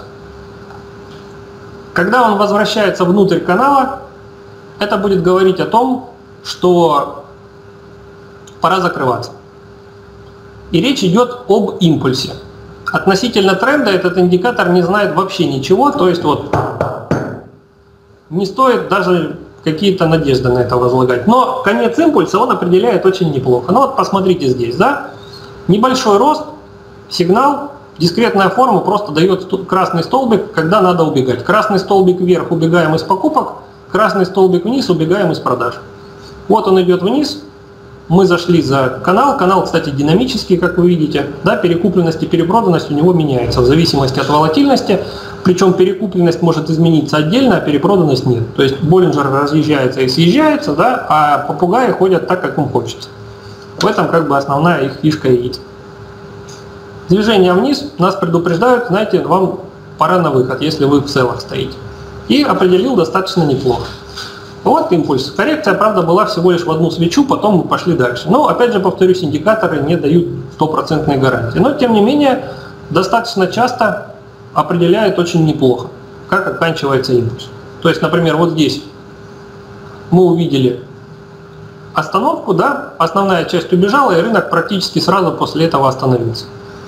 Когда он возвращается внутрь канала, это будет говорить о том, что пора закрываться. И речь идет об импульсе. Относительно тренда этот индикатор не знает вообще ничего, то есть вот не стоит даже какие-то надежды на это возлагать. Но конец импульса он определяет очень неплохо. Ну вот посмотрите здесь, да? Небольшой рост, сигнал, дискретная форма просто дает красный столбик, когда надо убегать. Красный столбик вверх, убегаем из покупок, красный столбик вниз, убегаем из продаж. Вот он идет вниз, мы зашли за канал. Канал, кстати, динамический, как вы видите. Да, перекупленность и перепроданность у него меняется в зависимости от волатильности. Причем перекупленность может измениться отдельно, а перепроданность нет. То есть Боллинджер разъезжается и съезжается, да, а попугаи ходят так, как им хочется. В этом как бы основная их фишка и есть. Движение вниз нас предупреждают, знаете, вам пора на выход, если вы в целых стоите. И определил достаточно неплохо. Вот импульс. Коррекция, правда, была всего лишь в одну свечу, потом мы пошли дальше. Но, опять же, повторюсь, индикаторы не дают стопроцентной гарантии. Но, тем не менее, достаточно часто определяет очень неплохо, как оканчивается импульс. То есть, например, вот здесь мы увидели остановку, да, основная часть убежала, и рынок практически сразу после этого остановился.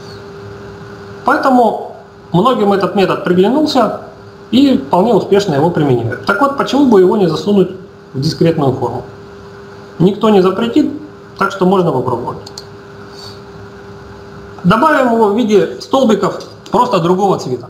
Поэтому многим этот метод приглянулся и вполне успешно его применяют. Так вот, почему бы его не засунуть в дискретную форму? Никто не запретит, так что можно попробовать. Добавим его в виде столбиков просто другого цвета.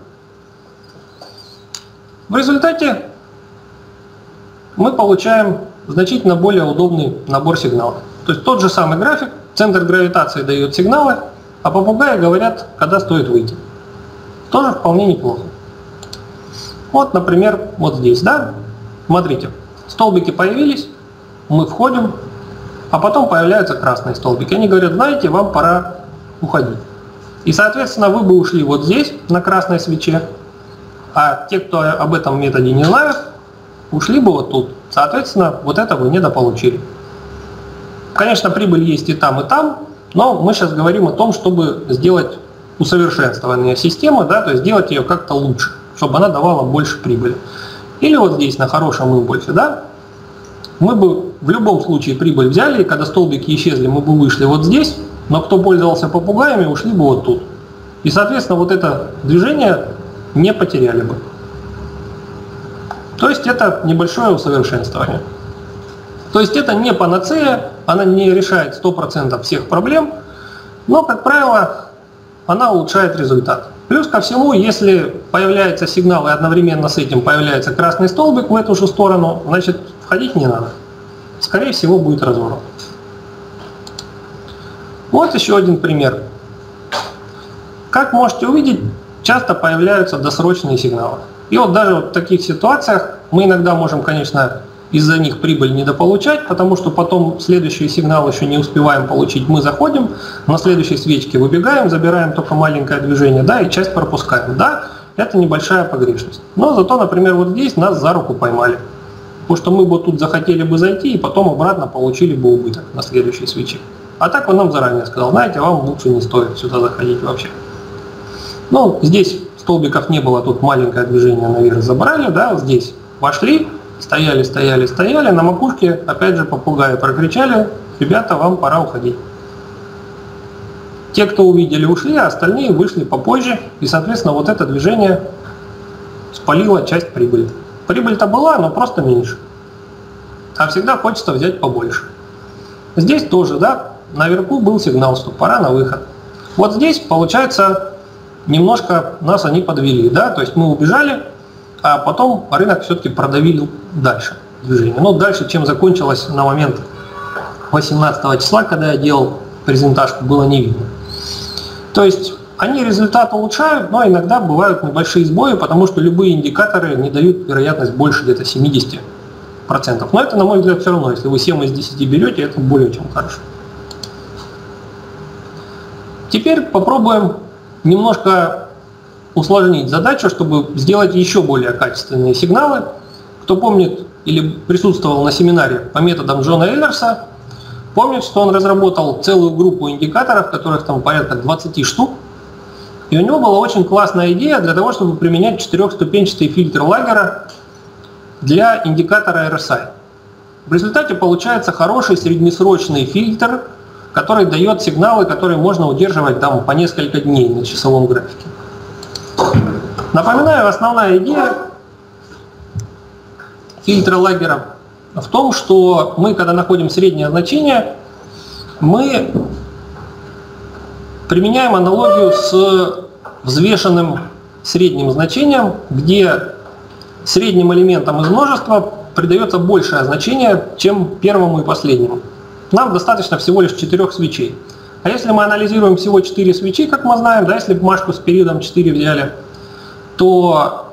В результате мы получаем значительно более удобный набор сигналов. То есть тот же самый график, центр гравитации дает сигналы, а попугаи говорят, когда стоит выйти. Тоже вполне неплохо. Вот, например, вот здесь, да? Смотрите, столбики появились, мы входим, а потом появляются красные столбики. Они говорят, знаете, вам пора уходить. И, соответственно, вы бы ушли вот здесь, на красной свече, а те, кто об этом методе не знают, ушли бы вот тут. Соответственно, вот это вы недополучили. Конечно, прибыль есть и там, но мы сейчас говорим о том, чтобы сделать усовершенствование системы, да, то есть сделать ее как-то лучше, чтобы она давала больше прибыли. Или вот здесь на хорошем импульсе, да, мы бы в любом случае прибыль взяли, и когда столбики исчезли, мы бы вышли вот здесь, но кто пользовался попугаями, ушли бы вот тут. И, соответственно, вот это движение не потеряли бы. То есть это небольшое усовершенствование. То есть это не панацея, она не решает 100% всех проблем, но, как правило, она улучшает результат. Плюс ко всему, если появляется сигнал и одновременно с этим появляется красный столбик в эту же сторону, значит, входить не надо. Скорее всего, будет разворот. Вот еще один пример. Как можете увидеть, часто появляются досрочные сигналы. И вот даже в таких ситуациях мы иногда можем, конечно, из-за них прибыль недополучать, потому что потом следующий сигнал еще не успеваем получить. Мы заходим, на следующей свечке выбегаем, забираем только маленькое движение, да, и часть пропускаем. Да, это небольшая погрешность. Но зато, например, вот здесь нас за руку поймали. Потому что мы бы тут захотели бы зайти и потом обратно получили бы убыток на следующей свече. А так он нам заранее сказал, знаете, вам лучше не стоит сюда заходить вообще. Ну, здесь столбиков не было, тут маленькое движение наверх забрали, да, здесь вошли, стояли, на макушке опять же попугаи прокричали, ребята, вам пора уходить. Те, кто увидели, ушли, а остальные вышли попозже, и, соответственно, вот это движение спалило часть прибыли. Прибыль-то была, но просто меньше. А всегда хочется взять побольше. Здесь тоже, да, наверху был сигнал, что пора на выход. Вот здесь, получается, немножко нас они подвели, да, то есть мы убежали, а потом рынок все-таки продавил дальше движение. Но дальше, чем закончилось на момент 18 числа, когда я делал презентажку, было не видно. То есть они результат улучшают, но иногда бывают небольшие сбои, потому что любые индикаторы не дают вероятность больше где-то 70%. Но это, на мой взгляд, все равно, если вы 7 из 10 берете, это более чем хорошо. Теперь попробуем немножко усложнить задачу, чтобы сделать еще более качественные сигналы. Кто помнит или присутствовал на семинаре по методам Джона Эллерса, помнит, что он разработал целую группу индикаторов, которых там порядка 20 штук. И у него была очень классная идея для того, чтобы применять 4-ступенчатый фильтр Лагера для индикатора RSI. В результате получается хороший среднесрочный фильтр, который дает сигналы, которые можно удерживать там по несколько дней на часовом графике. Напоминаю, основная идея фильтра Лагера в том, что мы, когда находим среднее значение, мы применяем аналогию с взвешенным средним значением, где средним элементам из множества придается большее значение, чем первому и последнему. Нам достаточно всего лишь 4 свечей. А если мы анализируем всего 4 свечи, как мы знаем, да, если бумажку с периодом 4 взяли, то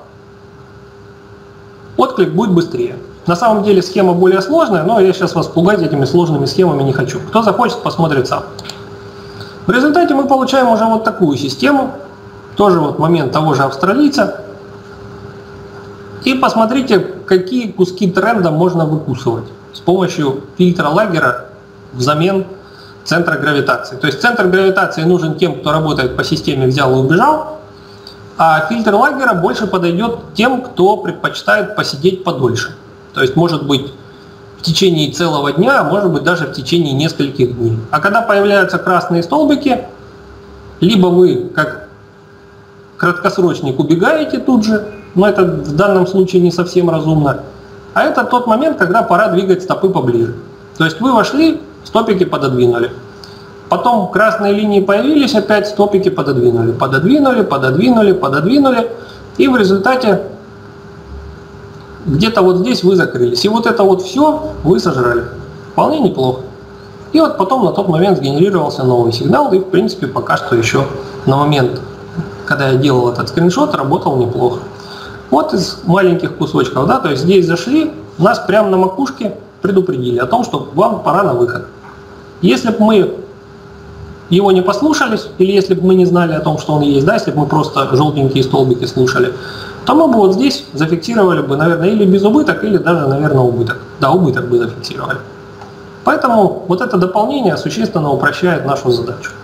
отклик будет быстрее. На самом деле схема более сложная, но я сейчас вас пугать этими сложными схемами не хочу. Кто захочет, посмотрит сам. В результате мы получаем уже вот такую систему, тоже вот момент того же австралийца. И посмотрите, какие куски тренда можно выкусывать с помощью фильтра лагера взамен центра гравитации. То есть центр гравитации нужен тем, кто работает по системе «взял и убежал», а фильтр лагера больше подойдет тем, кто предпочитает посидеть подольше. То есть может быть в течение целого дня, а может быть даже в течение нескольких дней. А когда появляются красные столбики, либо вы, как краткосрочник, убегаете тут же, но это в данном случае не совсем разумно, а это тот момент, когда пора двигать стопы поближе. То есть вы вошли, стопики пододвинули. Потом красные линии появились, опять стопики пододвинули, пододвинули, пододвинули, пододвинули. И в результате где-то вот здесь вы закрылись. И вот это вот все вы сожрали. Вполне неплохо. И вот потом на тот момент сгенерировался новый сигнал. И в принципе пока что еще на момент, когда я делал этот скриншот, работал неплохо. Вот из маленьких кусочков, да, то есть здесь зашли, нас прямо на макушке предупредили о том, что вам пора на выход. Если бы мы его не послушались, или если бы мы не знали о том, что он есть, да, если бы мы просто желтенькие столбики слушали, то мы бы вот здесь зафиксировали бы, наверное, или без убыток, или даже, наверное, убыток. Да, убыток бы зафиксировали. Поэтому вот это дополнение существенно упрощает нашу задачу.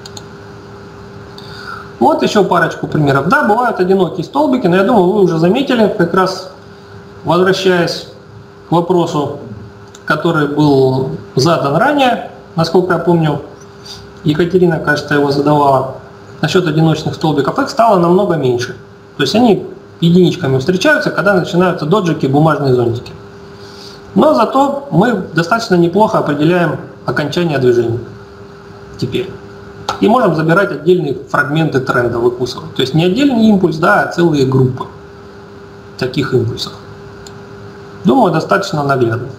Вот еще парочку примеров. Да, бывают одинокие столбики, но я думаю, вы уже заметили, как раз возвращаясь к вопросу, который был задан ранее, насколько я помню, Екатерина, кажется, его задавала, насчет одиночных столбиков, их стало намного меньше. То есть они единичками встречаются, когда начинаются доджики, бумажные зонтики. Но зато мы достаточно неплохо определяем окончание движения теперь. И можем забирать отдельные фрагменты тренда, выкусывать. То есть не отдельный импульс, да, а целые группы таких импульсов. Думаю, достаточно наглядно.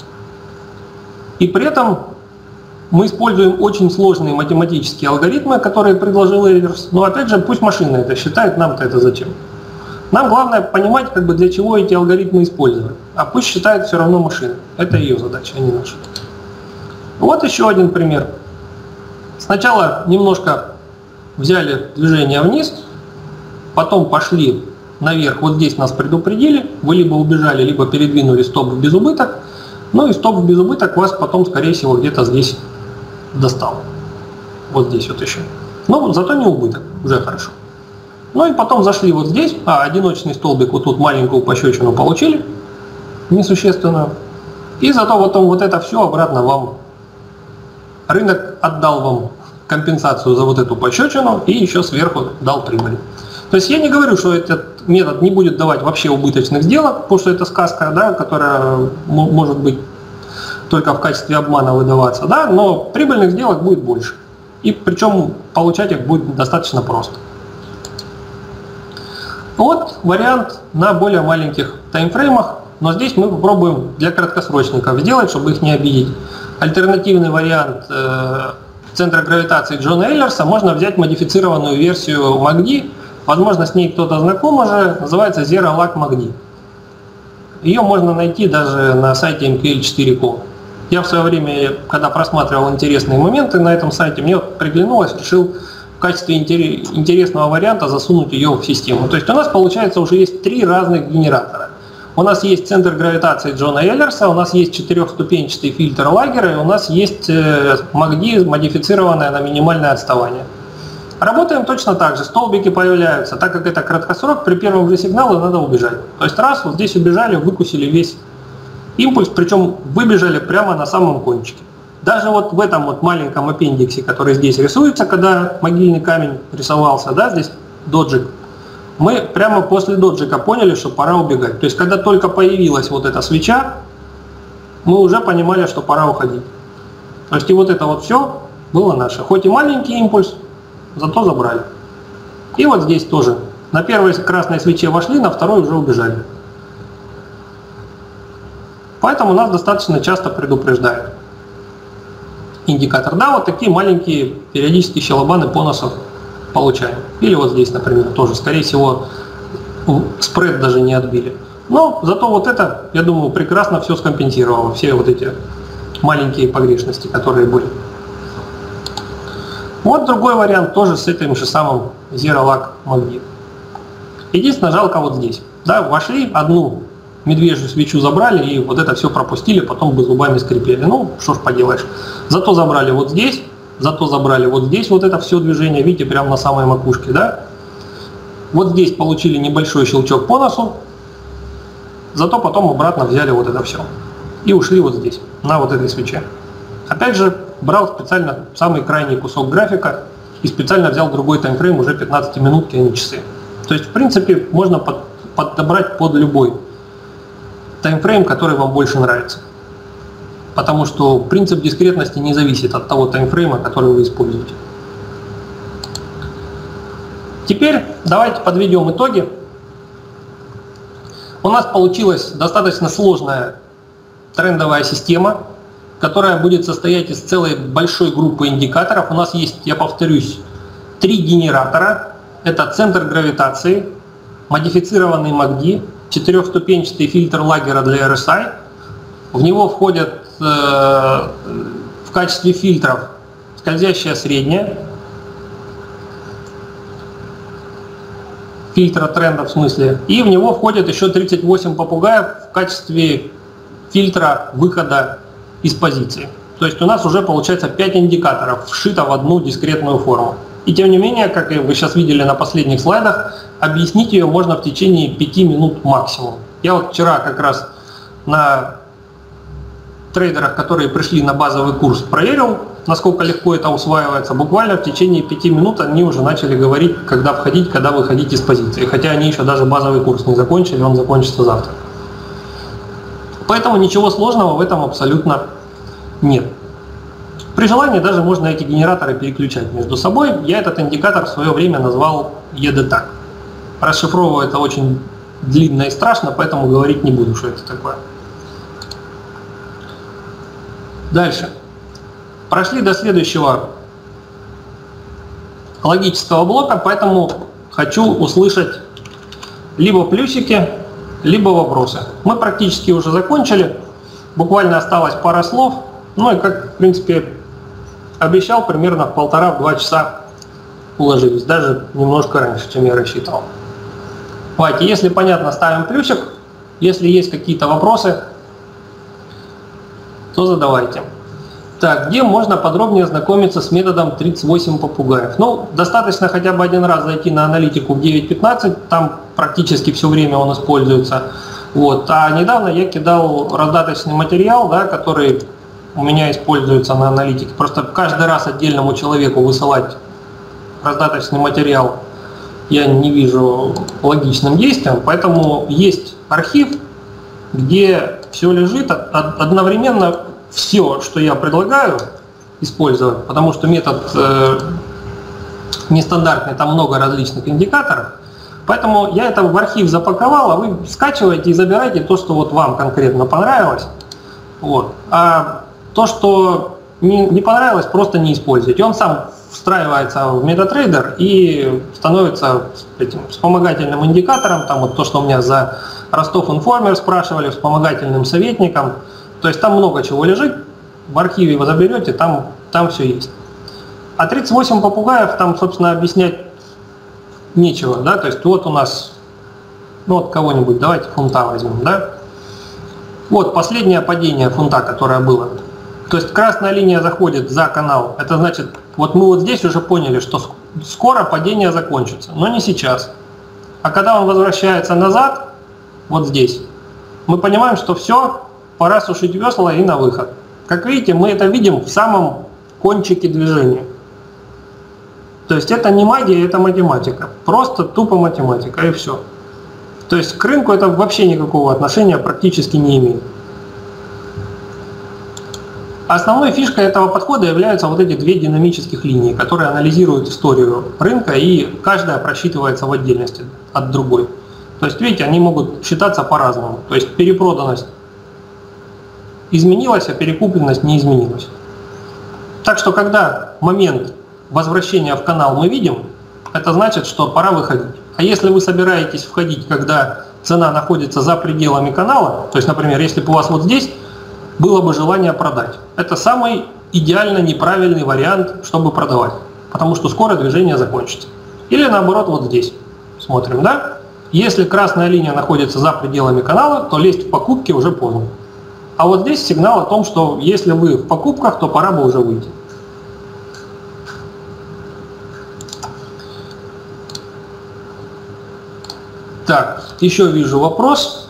И при этом мы используем очень сложные математические алгоритмы, которые предложил Эверс. Но опять же, пусть машина это считает, нам-то это зачем. Нам главное понимать, как бы для чего эти алгоритмы использовать. А пусть считает все равно машина. Это ее задача, а не наша. Вот еще один пример. Сначала немножко взяли движение вниз, потом пошли наверх. Вот здесь нас предупредили. Вы либо убежали, либо передвинули стоп в безубыток. Ну и стоп в безубыток вас потом, скорее всего, где-то здесь достал. Вот здесь вот еще. Но зато не убыток. Уже хорошо. Ну и потом зашли вот здесь. Одиночный столбик вот тут маленькую пощечину получили. Несущественную. И зато потом вот это все обратно вам. Рынок отдал вам компенсацию за вот эту пощечину и еще сверху дал прибыль. То есть я не говорю, что этот метод не будет давать вообще убыточных сделок, потому что это сказка, да, которая может быть только в качестве обмана выдаваться, да, но прибыльных сделок будет больше. И причем получать их будет достаточно просто. Вот вариант на более маленьких таймфреймах, но здесь мы попробуем для краткосрочников сделать, чтобы их не обидеть. Альтернативный вариант центра гравитации Джона Эйлерса, можно взять модифицированную версию MACD, возможно, с ней кто-то знаком уже, называется Zero Lag MACD. Ее можно найти даже на сайте MQL4.com. Я в свое время, когда просматривал интересные моменты на этом сайте, мне приглянулось, решил в качестве интересного варианта засунуть ее в систему. То есть у нас, получается, уже есть 3 разных генератора. У нас есть центр гравитации Джона Эйлерса, у нас есть 4-ступенчатый фильтр лагера, и у нас есть MACD, модифицированное на минимальное отставание. Работаем точно так же. Столбики появляются, так как это краткосрок, при первом же сигнале надо убежать. То есть раз, вот здесь убежали, выкусили весь импульс, причем выбежали прямо на самом кончике. Даже вот в этом вот маленьком аппендиксе, который здесь рисуется, когда могильный камень рисовался, да, здесь доджик, мы прямо после доджика поняли, что пора убегать. То есть когда только появилась вот эта свеча, мы уже понимали, что пора уходить. То есть и вот это вот все было наше. Хоть и маленький импульс, зато забрали. И вот здесь тоже. На первой красной свече вошли, на второй уже убежали. Поэтому нас достаточно часто предупреждает индикатор. Да, вот такие маленькие периодические щелбаны бонусов получаем. Или вот здесь, например, тоже. Скорее всего, спред даже не отбили. Но зато вот это, я думаю, прекрасно все скомпенсировало. Все вот эти маленькие погрешности, которые были. Вот другой вариант тоже с этим же самым Zero Lag MACD. Единственное, жалко вот здесь. Да, вошли, одну медвежью свечу забрали и вот это все пропустили, потом бы зубами скрипели. Ну, что ж поделаешь. Зато забрали вот здесь, зато забрали вот здесь вот это все движение, видите, прямо на самой макушке, да? Вот здесь получили небольшой щелчок по носу, зато потом обратно взяли вот это все. И ушли вот здесь, на вот этой свече. Опять же, брал специально самый крайний кусок графика и специально взял другой таймфрейм, уже 15 минутки, а не часы. То есть, в принципе, можно подобрать под любой таймфрейм, который вам больше нравится. Потому что принцип дискретности не зависит от того таймфрейма, который вы используете. Теперь давайте подведем итоги. У нас получилась достаточно сложная трендовая система, которая будет состоять из целой большой группы индикаторов. У нас есть, я повторюсь, 3 генератора. Это центр гравитации, модифицированный MACD, 4-ступенчатый фильтр лагера для RSI. В него входят в качестве фильтров скользящая средняя, фильтра тренда в смысле, и в него входят еще 38 попугаев в качестве фильтра выхода из позиции. То есть у нас уже получается 5 индикаторов вшито в одну дискретную форму. И тем не менее, как вы сейчас видели на последних слайдах, объяснить ее можно в течение 5 минут максимум. Я вот вчера как раз на трейдерах, которые пришли на базовый курс, проверил, насколько легко это усваивается. Буквально в течение 5 минут они уже начали говорить, когда входить, когда выходить из позиции. Хотя они еще даже базовый курс не закончили, он закончится завтра. Поэтому ничего сложного в этом абсолютно нет. При желании даже можно эти генераторы переключать между собой. Я этот индикатор в свое время назвал ED-TAG. Расшифровывать это очень длинно и страшно, поэтому говорить не буду, что это такое. Дальше. Прошли до следующего логического блока, поэтому хочу услышать либо плюсики, либо вопросы. Мы практически уже закончили, буквально осталось пара слов. Ну и как, в принципе, обещал, примерно в 1,5-2 часа уложились, даже немножко раньше, чем я рассчитывал. Давайте, если понятно, ставим плюсик. Если есть какие-то вопросы, то задавайте. Так, где можно подробнее ознакомиться с методом 38 попугаев? Ну, достаточно хотя бы один раз зайти на аналитику в 9.15, там практически все время он используется. Вот. А недавно я кидал раздаточный материал, да, который у меня используется на аналитике. Просто каждый раз отдельному человеку высылать раздаточный материал я не вижу логичным действием, поэтому есть архив, где все лежит, одновременно все, что я предлагаю использовать, потому что метод нестандартный, там много различных индикаторов, поэтому я это в архив запаковал, а вы скачиваете и забирайте то, что вот вам конкретно понравилось. Вот. А то, что не понравилось, просто не используйте. Он сам встраивается в MetaTrader и становится этим вспомогательным индикатором, там вот то, что у меня за Ростов Информер спрашивали, вспомогательным советником. То есть там много чего лежит, в архиве вы заберете, там все есть. А 38 попугаев, там, собственно, объяснять нечего, да, то есть вот у нас, ну вот кого-нибудь, давайте фунта возьмем, да. Вот последнее падение фунта, которое было. То есть красная линия заходит за канал, это значит, вот мы вот здесь уже поняли, что скоро падение закончится, но не сейчас. А когда он возвращается назад, вот здесь, мы понимаем, что все, пора сушить весла и на выход. Как видите, мы это видим в самом кончике движения. То есть это не магия, это математика. Просто тупо математика и все. То есть к рынку это вообще никакого отношения практически не имеет. Основной фишкой этого подхода являются вот эти 2 динамических линии, которые анализируют историю рынка, и каждая просчитывается в отдельности от другой. То есть, видите, они могут считаться по-разному. То есть перепроданность изменилась, а перекупленность не изменилась. Так что, когда момент возвращения в канал мы видим, это значит, что пора выходить. А если вы собираетесь входить, когда цена находится за пределами канала, то есть, например, если бы у вас вот здесь было бы желание продать, это самый идеально неправильный вариант, чтобы продавать, потому что скоро движение закончится. Или наоборот, вот здесь смотрим, да? Если красная линия находится за пределами канала, то лезть в покупки уже поздно. А вот здесь сигнал о том, что если вы в покупках, то пора бы уже выйти. Так, еще вижу вопрос.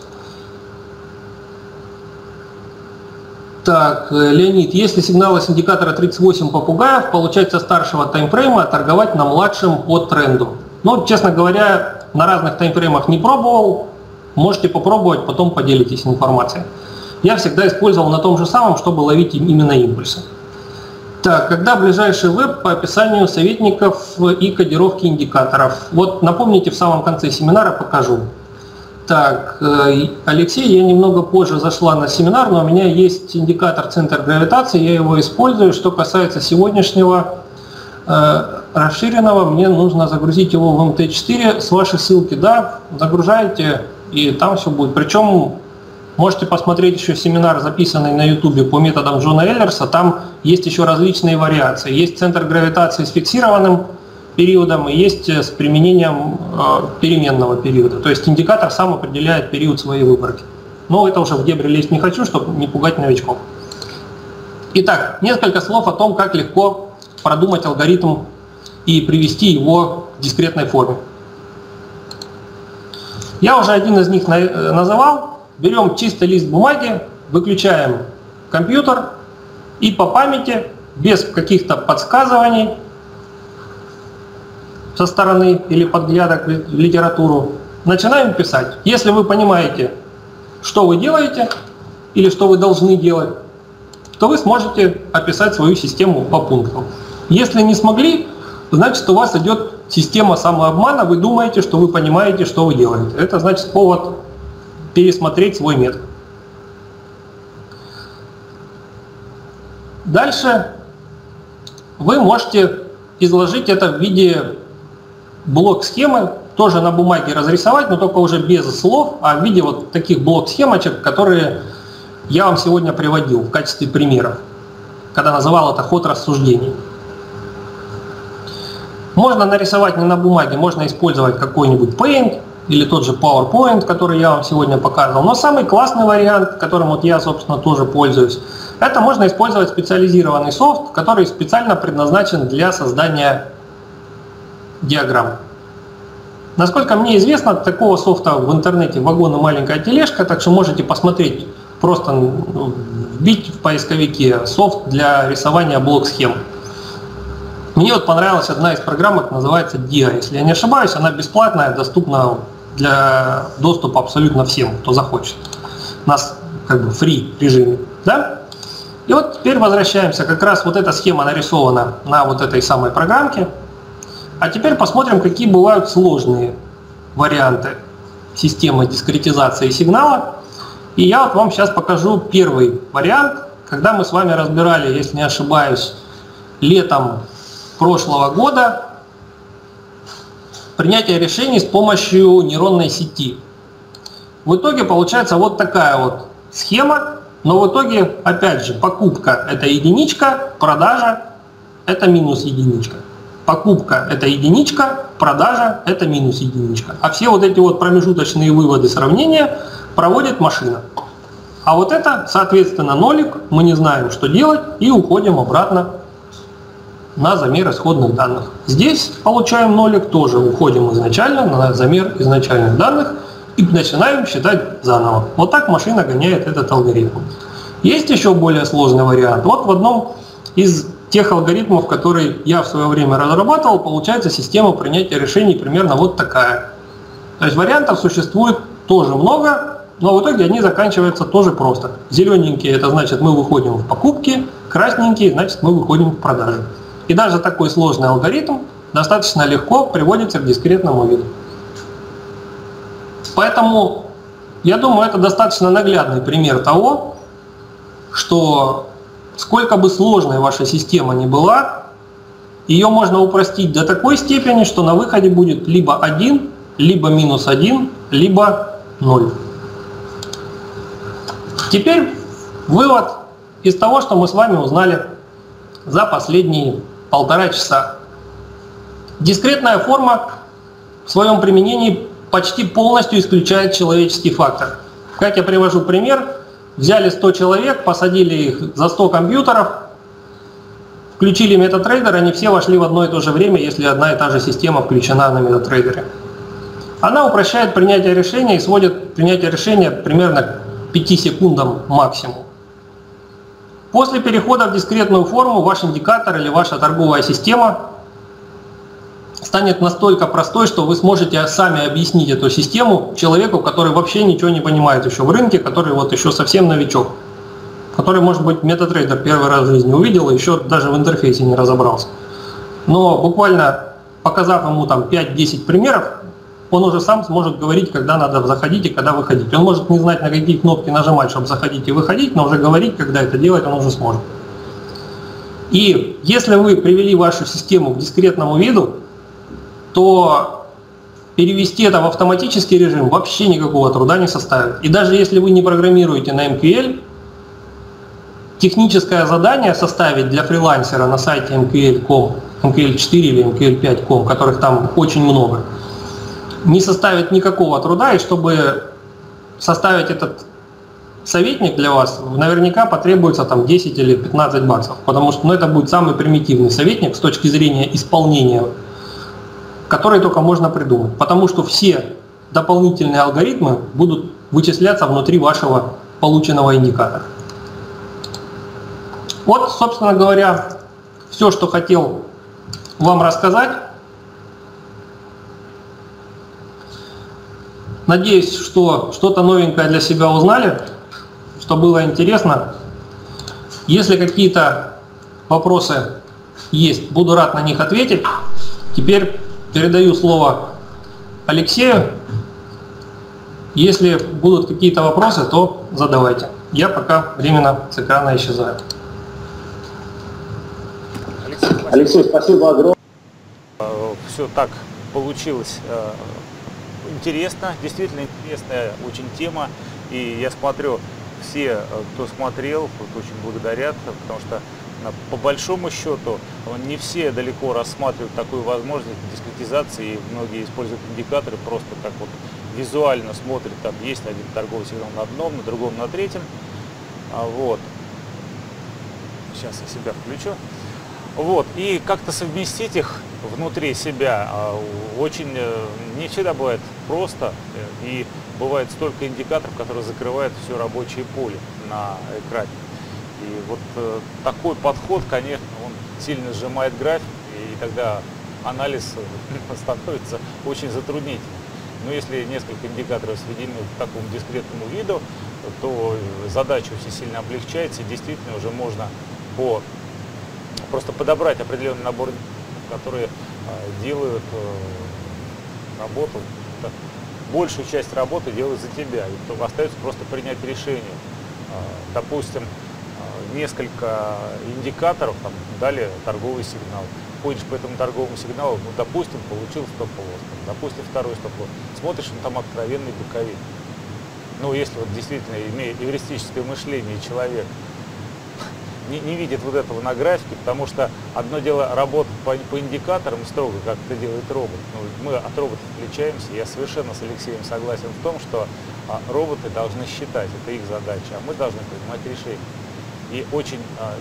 Так, Леонид, если сигналы с индикатора 38 попугаев, получается старшего таймфрейма торговать на младшем по тренду. Но, честно говоря, на разных таймфреймах не пробовал. Можете попробовать, потом поделитесь информацией. Я всегда использовал на том же самом, чтобы ловить именно импульсы. Так, когда ближайший веб по описанию советников и кодировки индикаторов? Вот напомните, в самом конце семинара покажу. Так, Алексей, я немного позже зашла на семинар, но у меня есть индикатор центр гравитации, я его использую. Что касается сегодняшнего расширенного, мне нужно загрузить его в МТ4. С вашей ссылки, да, загружайте, и там все будет. Причем можете посмотреть еще семинар, записанный на YouTube по методам Джона Эллерса. Там есть еще различные вариации. Есть центр гравитации с фиксированным периодом и есть с применением переменного периода. То есть индикатор сам определяет период своей выборки. Но это уже в дебри лезть не хочу, чтобы не пугать новичков. Итак, несколько слов о том, как легко продумать алгоритм и привести его к дискретной форме. Я уже один из них называл. Берем чистый лист бумаги, выключаем компьютер и по памяти, без каких-то подсказываний со стороны или подглядок в литературу, начинаем писать. Если вы понимаете, что вы делаете или что вы должны делать, то вы сможете описать свою систему по пунктам. Если не смогли, значит, у вас идет система самообмана, вы думаете, что вы понимаете, что вы делаете. Это значит повод пересмотреть свой метод. Дальше вы можете изложить это в виде блок-схемы, тоже на бумаге разрисовать, но только уже без слов, а в виде вот таких блок-схемочек, которые я вам сегодня приводил в качестве примеров, когда называл это ход рассуждений. Можно нарисовать не на бумаге, можно использовать какой-нибудь Paint или тот же PowerPoint, который я вам сегодня показывал. Но самый классный вариант, которым вот я, собственно, тоже пользуюсь, это можно использовать специализированный софт, который специально предназначен для создания диаграмм. Насколько мне известно, такого софта в интернете вагон и маленькая тележка, так что можете посмотреть, просто вбить в поисковике софт для рисования блок-схем. Мне вот понравилась одна из программок, называется Dia. Если я не ошибаюсь, она бесплатная, доступна для доступа абсолютно всем, кто захочет. У нас как бы free режиме. Да? И вот теперь возвращаемся. Как раз вот эта схема нарисована на вот этой самой программке. А теперь посмотрим, какие бывают сложные варианты системы дискретизации сигнала. И я вот вам сейчас покажу первый вариант, когда мы с вами разбирали, если не ошибаюсь, летом прошлого года принятие решений с помощью нейронной сети. В итоге получается вот такая вот схема, но в итоге, опять же, покупка – это единичка, продажа – это минус единичка. Покупка – это единичка, продажа – это минус единичка. А все вот эти вот промежуточные выводы сравнения проводит машина. А вот это, соответственно, нолик, мы не знаем, что делать, и уходим обратно на замер исходных данных. Здесь получаем нолик, тоже уходим изначально на замер изначальных данных и начинаем считать заново. Вот так машина гоняет этот алгоритм. Есть еще более сложный вариант. Вот в одном из тех алгоритмов, которые я в свое время разрабатывал, получается система принятия решений примерно вот такая. То есть вариантов существует тоже много, но в итоге они заканчиваются тоже просто. Зелененькие – это значит мы выходим в покупки, красненькие – значит мы выходим в продажи. И даже такой сложный алгоритм достаточно легко приводится к дискретному виду. Поэтому, я думаю, это достаточно наглядный пример того, что сколько бы сложной ваша система ни была, ее можно упростить до такой степени, что на выходе будет либо 1, либо минус 1, либо 0. Теперь вывод из того, что мы с вами узнали за последние 1,5 часа. Дискретная форма в своем применении почти полностью исключает человеческий фактор. Как я привожу пример, взяли 100 человек, посадили их за 100 компьютеров, включили MetaTrader, они все вошли в одно и то же время, если одна и та же система включена на MetaTrader. Она упрощает принятие решения и сводит принятие решения примерно к 5 секундам максимум. После перехода в дискретную форму ваш индикатор или ваша торговая система станет настолько простой, что вы сможете сами объяснить эту систему человеку, который вообще ничего не понимает еще в рынке, который вот еще совсем новичок, который, может быть, MetaTrader первый раз в жизни увидел и еще даже в интерфейсе не разобрался. Но буквально показав ему там 5-10 примеров, он уже сам сможет говорить, когда надо заходить и когда выходить. Он может не знать, на какие кнопки нажимать, чтобы заходить и выходить, но уже говорить, когда это делать, он уже сможет. И если вы привели вашу систему к дискретному виду, то перевести это в автоматический режим вообще никакого труда не составит. И даже если вы не программируете на MQL, техническое задание составить для фрилансера на сайте MQL.com, MQL4 или MQL5.com, которых там очень много, не составит никакого труда, и чтобы составить этот советник для вас, наверняка потребуется там 10 или 15 баксов, потому что это будет самый примитивный советник с точки зрения исполнения, который только можно придумать, потому что все дополнительные алгоритмы будут вычисляться внутри вашего полученного индикатора. Вот, собственно говоря, все, что хотел вам рассказать. Надеюсь, что что-то новенькое для себя узнали, что было интересно. Если какие-то вопросы есть, буду рад на них ответить. Теперь передаю слово Алексею. Если будут какие-то вопросы, то задавайте. Я пока временно с экрана исчезаю. Алексей, спасибо огромное. Все так получилось. Интересно, действительно интересная очень тема, и я смотрю, все, кто смотрел, очень благодарят, потому что по большому счету не все далеко рассматривают такую возможность дискретизации, и многие используют индикаторы просто так вот визуально смотрят, там есть один торговый сигнал на одном, на другом, на третьем. Вот. Сейчас я себя включу. Вот, и как-то совместить их внутри себя очень не всегда бывает просто, и бывает столько индикаторов, которые закрывают все рабочее поле на экране. И вот такой подход, конечно, он сильно сжимает график, и тогда анализ становится очень затруднительным. Но если несколько индикаторов сведены к такому дискретному виду, то задача очень сильно облегчается, и действительно уже можно просто подобрать определенный набор, которые делают работу, большую часть работы делают за тебя, и то остается просто принять решение. Допустим, несколько индикаторов там, дали торговый сигнал. Ходишь по этому торговому сигналу, ну, допустим, получил стоп-лосс, допустим, второй стоп-лосс. Смотришь, он там откровенный боковик. Ну, если вот действительно, имея эвристическое мышление, человек не видит вот этого на графике, потому что одно дело работать по индикаторам строго, как это делает робот. Ну, мы от роботов отличаемся. Я совершенно с Алексеем согласен в том, что роботы должны считать, это их задача, а мы должны принимать решения. И очень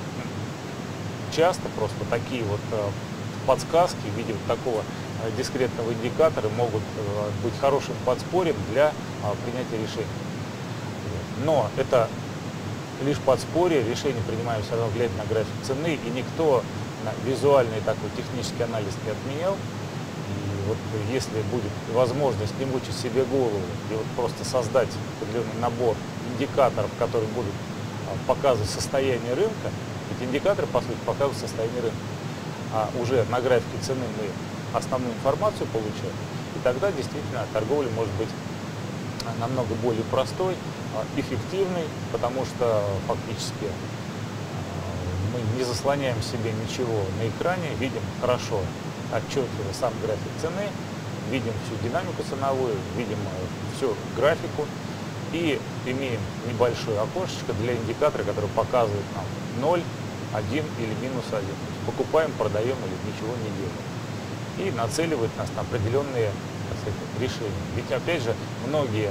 часто просто такие вот подсказки в виде вот такого дискретного индикатора могут быть хорошим подспорьем для принятия решений. Но это лишь подспорье, решение принимаем все равно глядя на график цены, и никто визуальный такой технический анализ не отменял. И вот если будет возможность не мучить себе голову и вот просто создать определенный набор индикаторов, которые будут показывать состояние рынка, ведь индикаторы, по сути, показывают состояние рынка, а уже на графике цены мы основную информацию получаем, и тогда действительно торговля может быть намного более простой, эффективный, потому что фактически мы не заслоняем себе ничего на экране, видим хорошо, отчетливо сам график цены, видим всю динамику ценовую, видим всю графику и имеем небольшое окошечко для индикатора, который показывает нам 0, 1 или минус 1. Покупаем, продаем или ничего не делаем. И нацеливает нас на определенные, так решением. Ведь опять же многие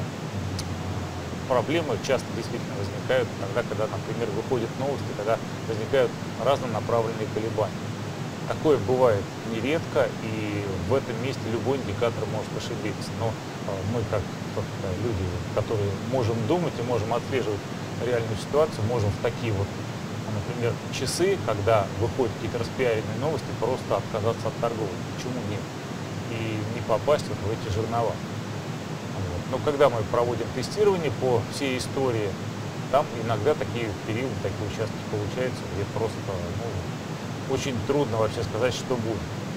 проблемы часто действительно возникают тогда, когда, например, выходят новости, когда возникают разнонаправленные колебания. Такое бывает нередко, и в этом месте любой индикатор может ошибиться. Но мы, как люди, которые можем думать и можем отслеживать реальную ситуацию, можем в такие вот, например, часы, когда выходят какие-то распиаренные новости, просто отказаться от торговли. Почему нет? И не попасть вот в эти жернова. Вот. Но когда мы проводим тестирование по всей истории, там иногда такие периоды, такие участки получаются, где просто очень трудно вообще сказать, что будет.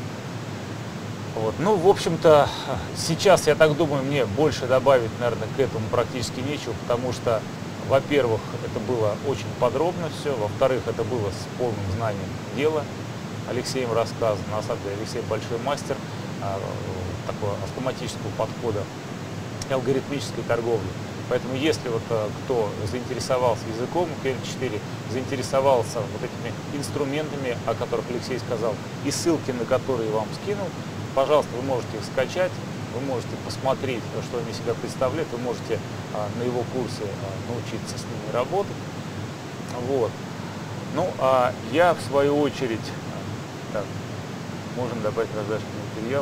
Вот. Ну, в общем-то, сейчас, я так думаю, мне больше добавить, наверное, к этому практически нечего, потому что, во-первых, это было очень подробно все, во-вторых, это было с полным знанием дела Алексеем рассказано. На самом деле Алексей большой мастер такого автоматического подхода и алгоритмической торговли. Поэтому если вот кто заинтересовался языком QM4, заинтересовался вот этими инструментами, о которых Алексей сказал, и ссылки на которые вам скинул, пожалуйста, вы можете их скачать, вы можете посмотреть, что они себя представляют, вы можете на его курсе научиться с ними работать. Вот. Ну, а я в свою очередь, так, можем добавить раздачный материал.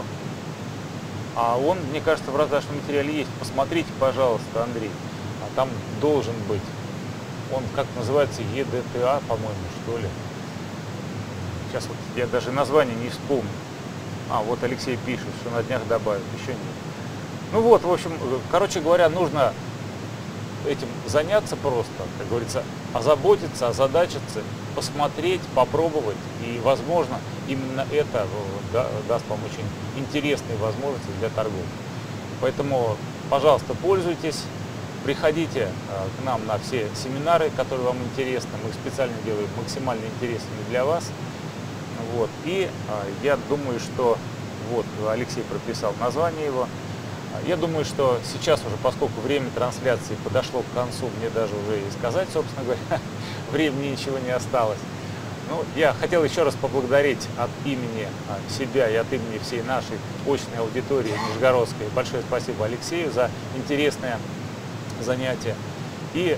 А он, мне кажется, в раздачном материале есть. Посмотрите, пожалуйста, Андрей. Там должен быть. Он как называется, EDTA, по-моему, что ли. Сейчас вот я даже название не вспомню. Вот Алексей пишет, что на днях добавят. Еще нет. Ну вот, в общем, короче говоря, нужно этим заняться просто, как говорится, озаботиться, озадачиться, посмотреть, попробовать. И, возможно, именно это даст вам очень интересные возможности для торговли. Поэтому, пожалуйста, пользуйтесь, приходите к нам на все семинары, которые вам интересны. Мы их специально делаем максимально интересными для вас. Вот. И я думаю, что вот Алексей прописал название его. Я думаю, что сейчас уже, поскольку время трансляции подошло к концу, мне даже уже и сказать, собственно говоря, времени ничего не осталось. Ну, я хотел еще раз поблагодарить от имени себя и от имени всей нашей очной аудитории нижегородской. Большое спасибо Алексею за интересное занятие. И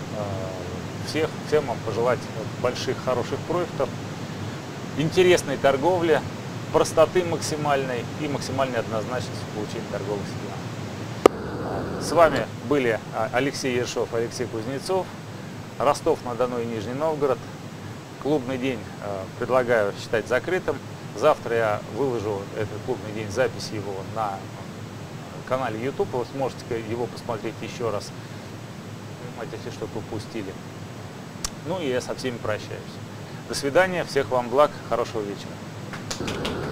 всем вам пожелать больших, хороших проектов, интересной торговли, простоты максимальной и максимальной однозначности в получении торговых сигналов. С вами были Алексей Ершов, Алексей Кузнецов, Ростов-на-Дону и Нижний Новгород. Клубный день предлагаю считать закрытым. Завтра я выложу этот клубный день, запись его на канале YouTube. Вы сможете его посмотреть еще раз, если что-то упустили. Ну и я со всеми прощаюсь. До свидания, всех вам благ, хорошего вечера.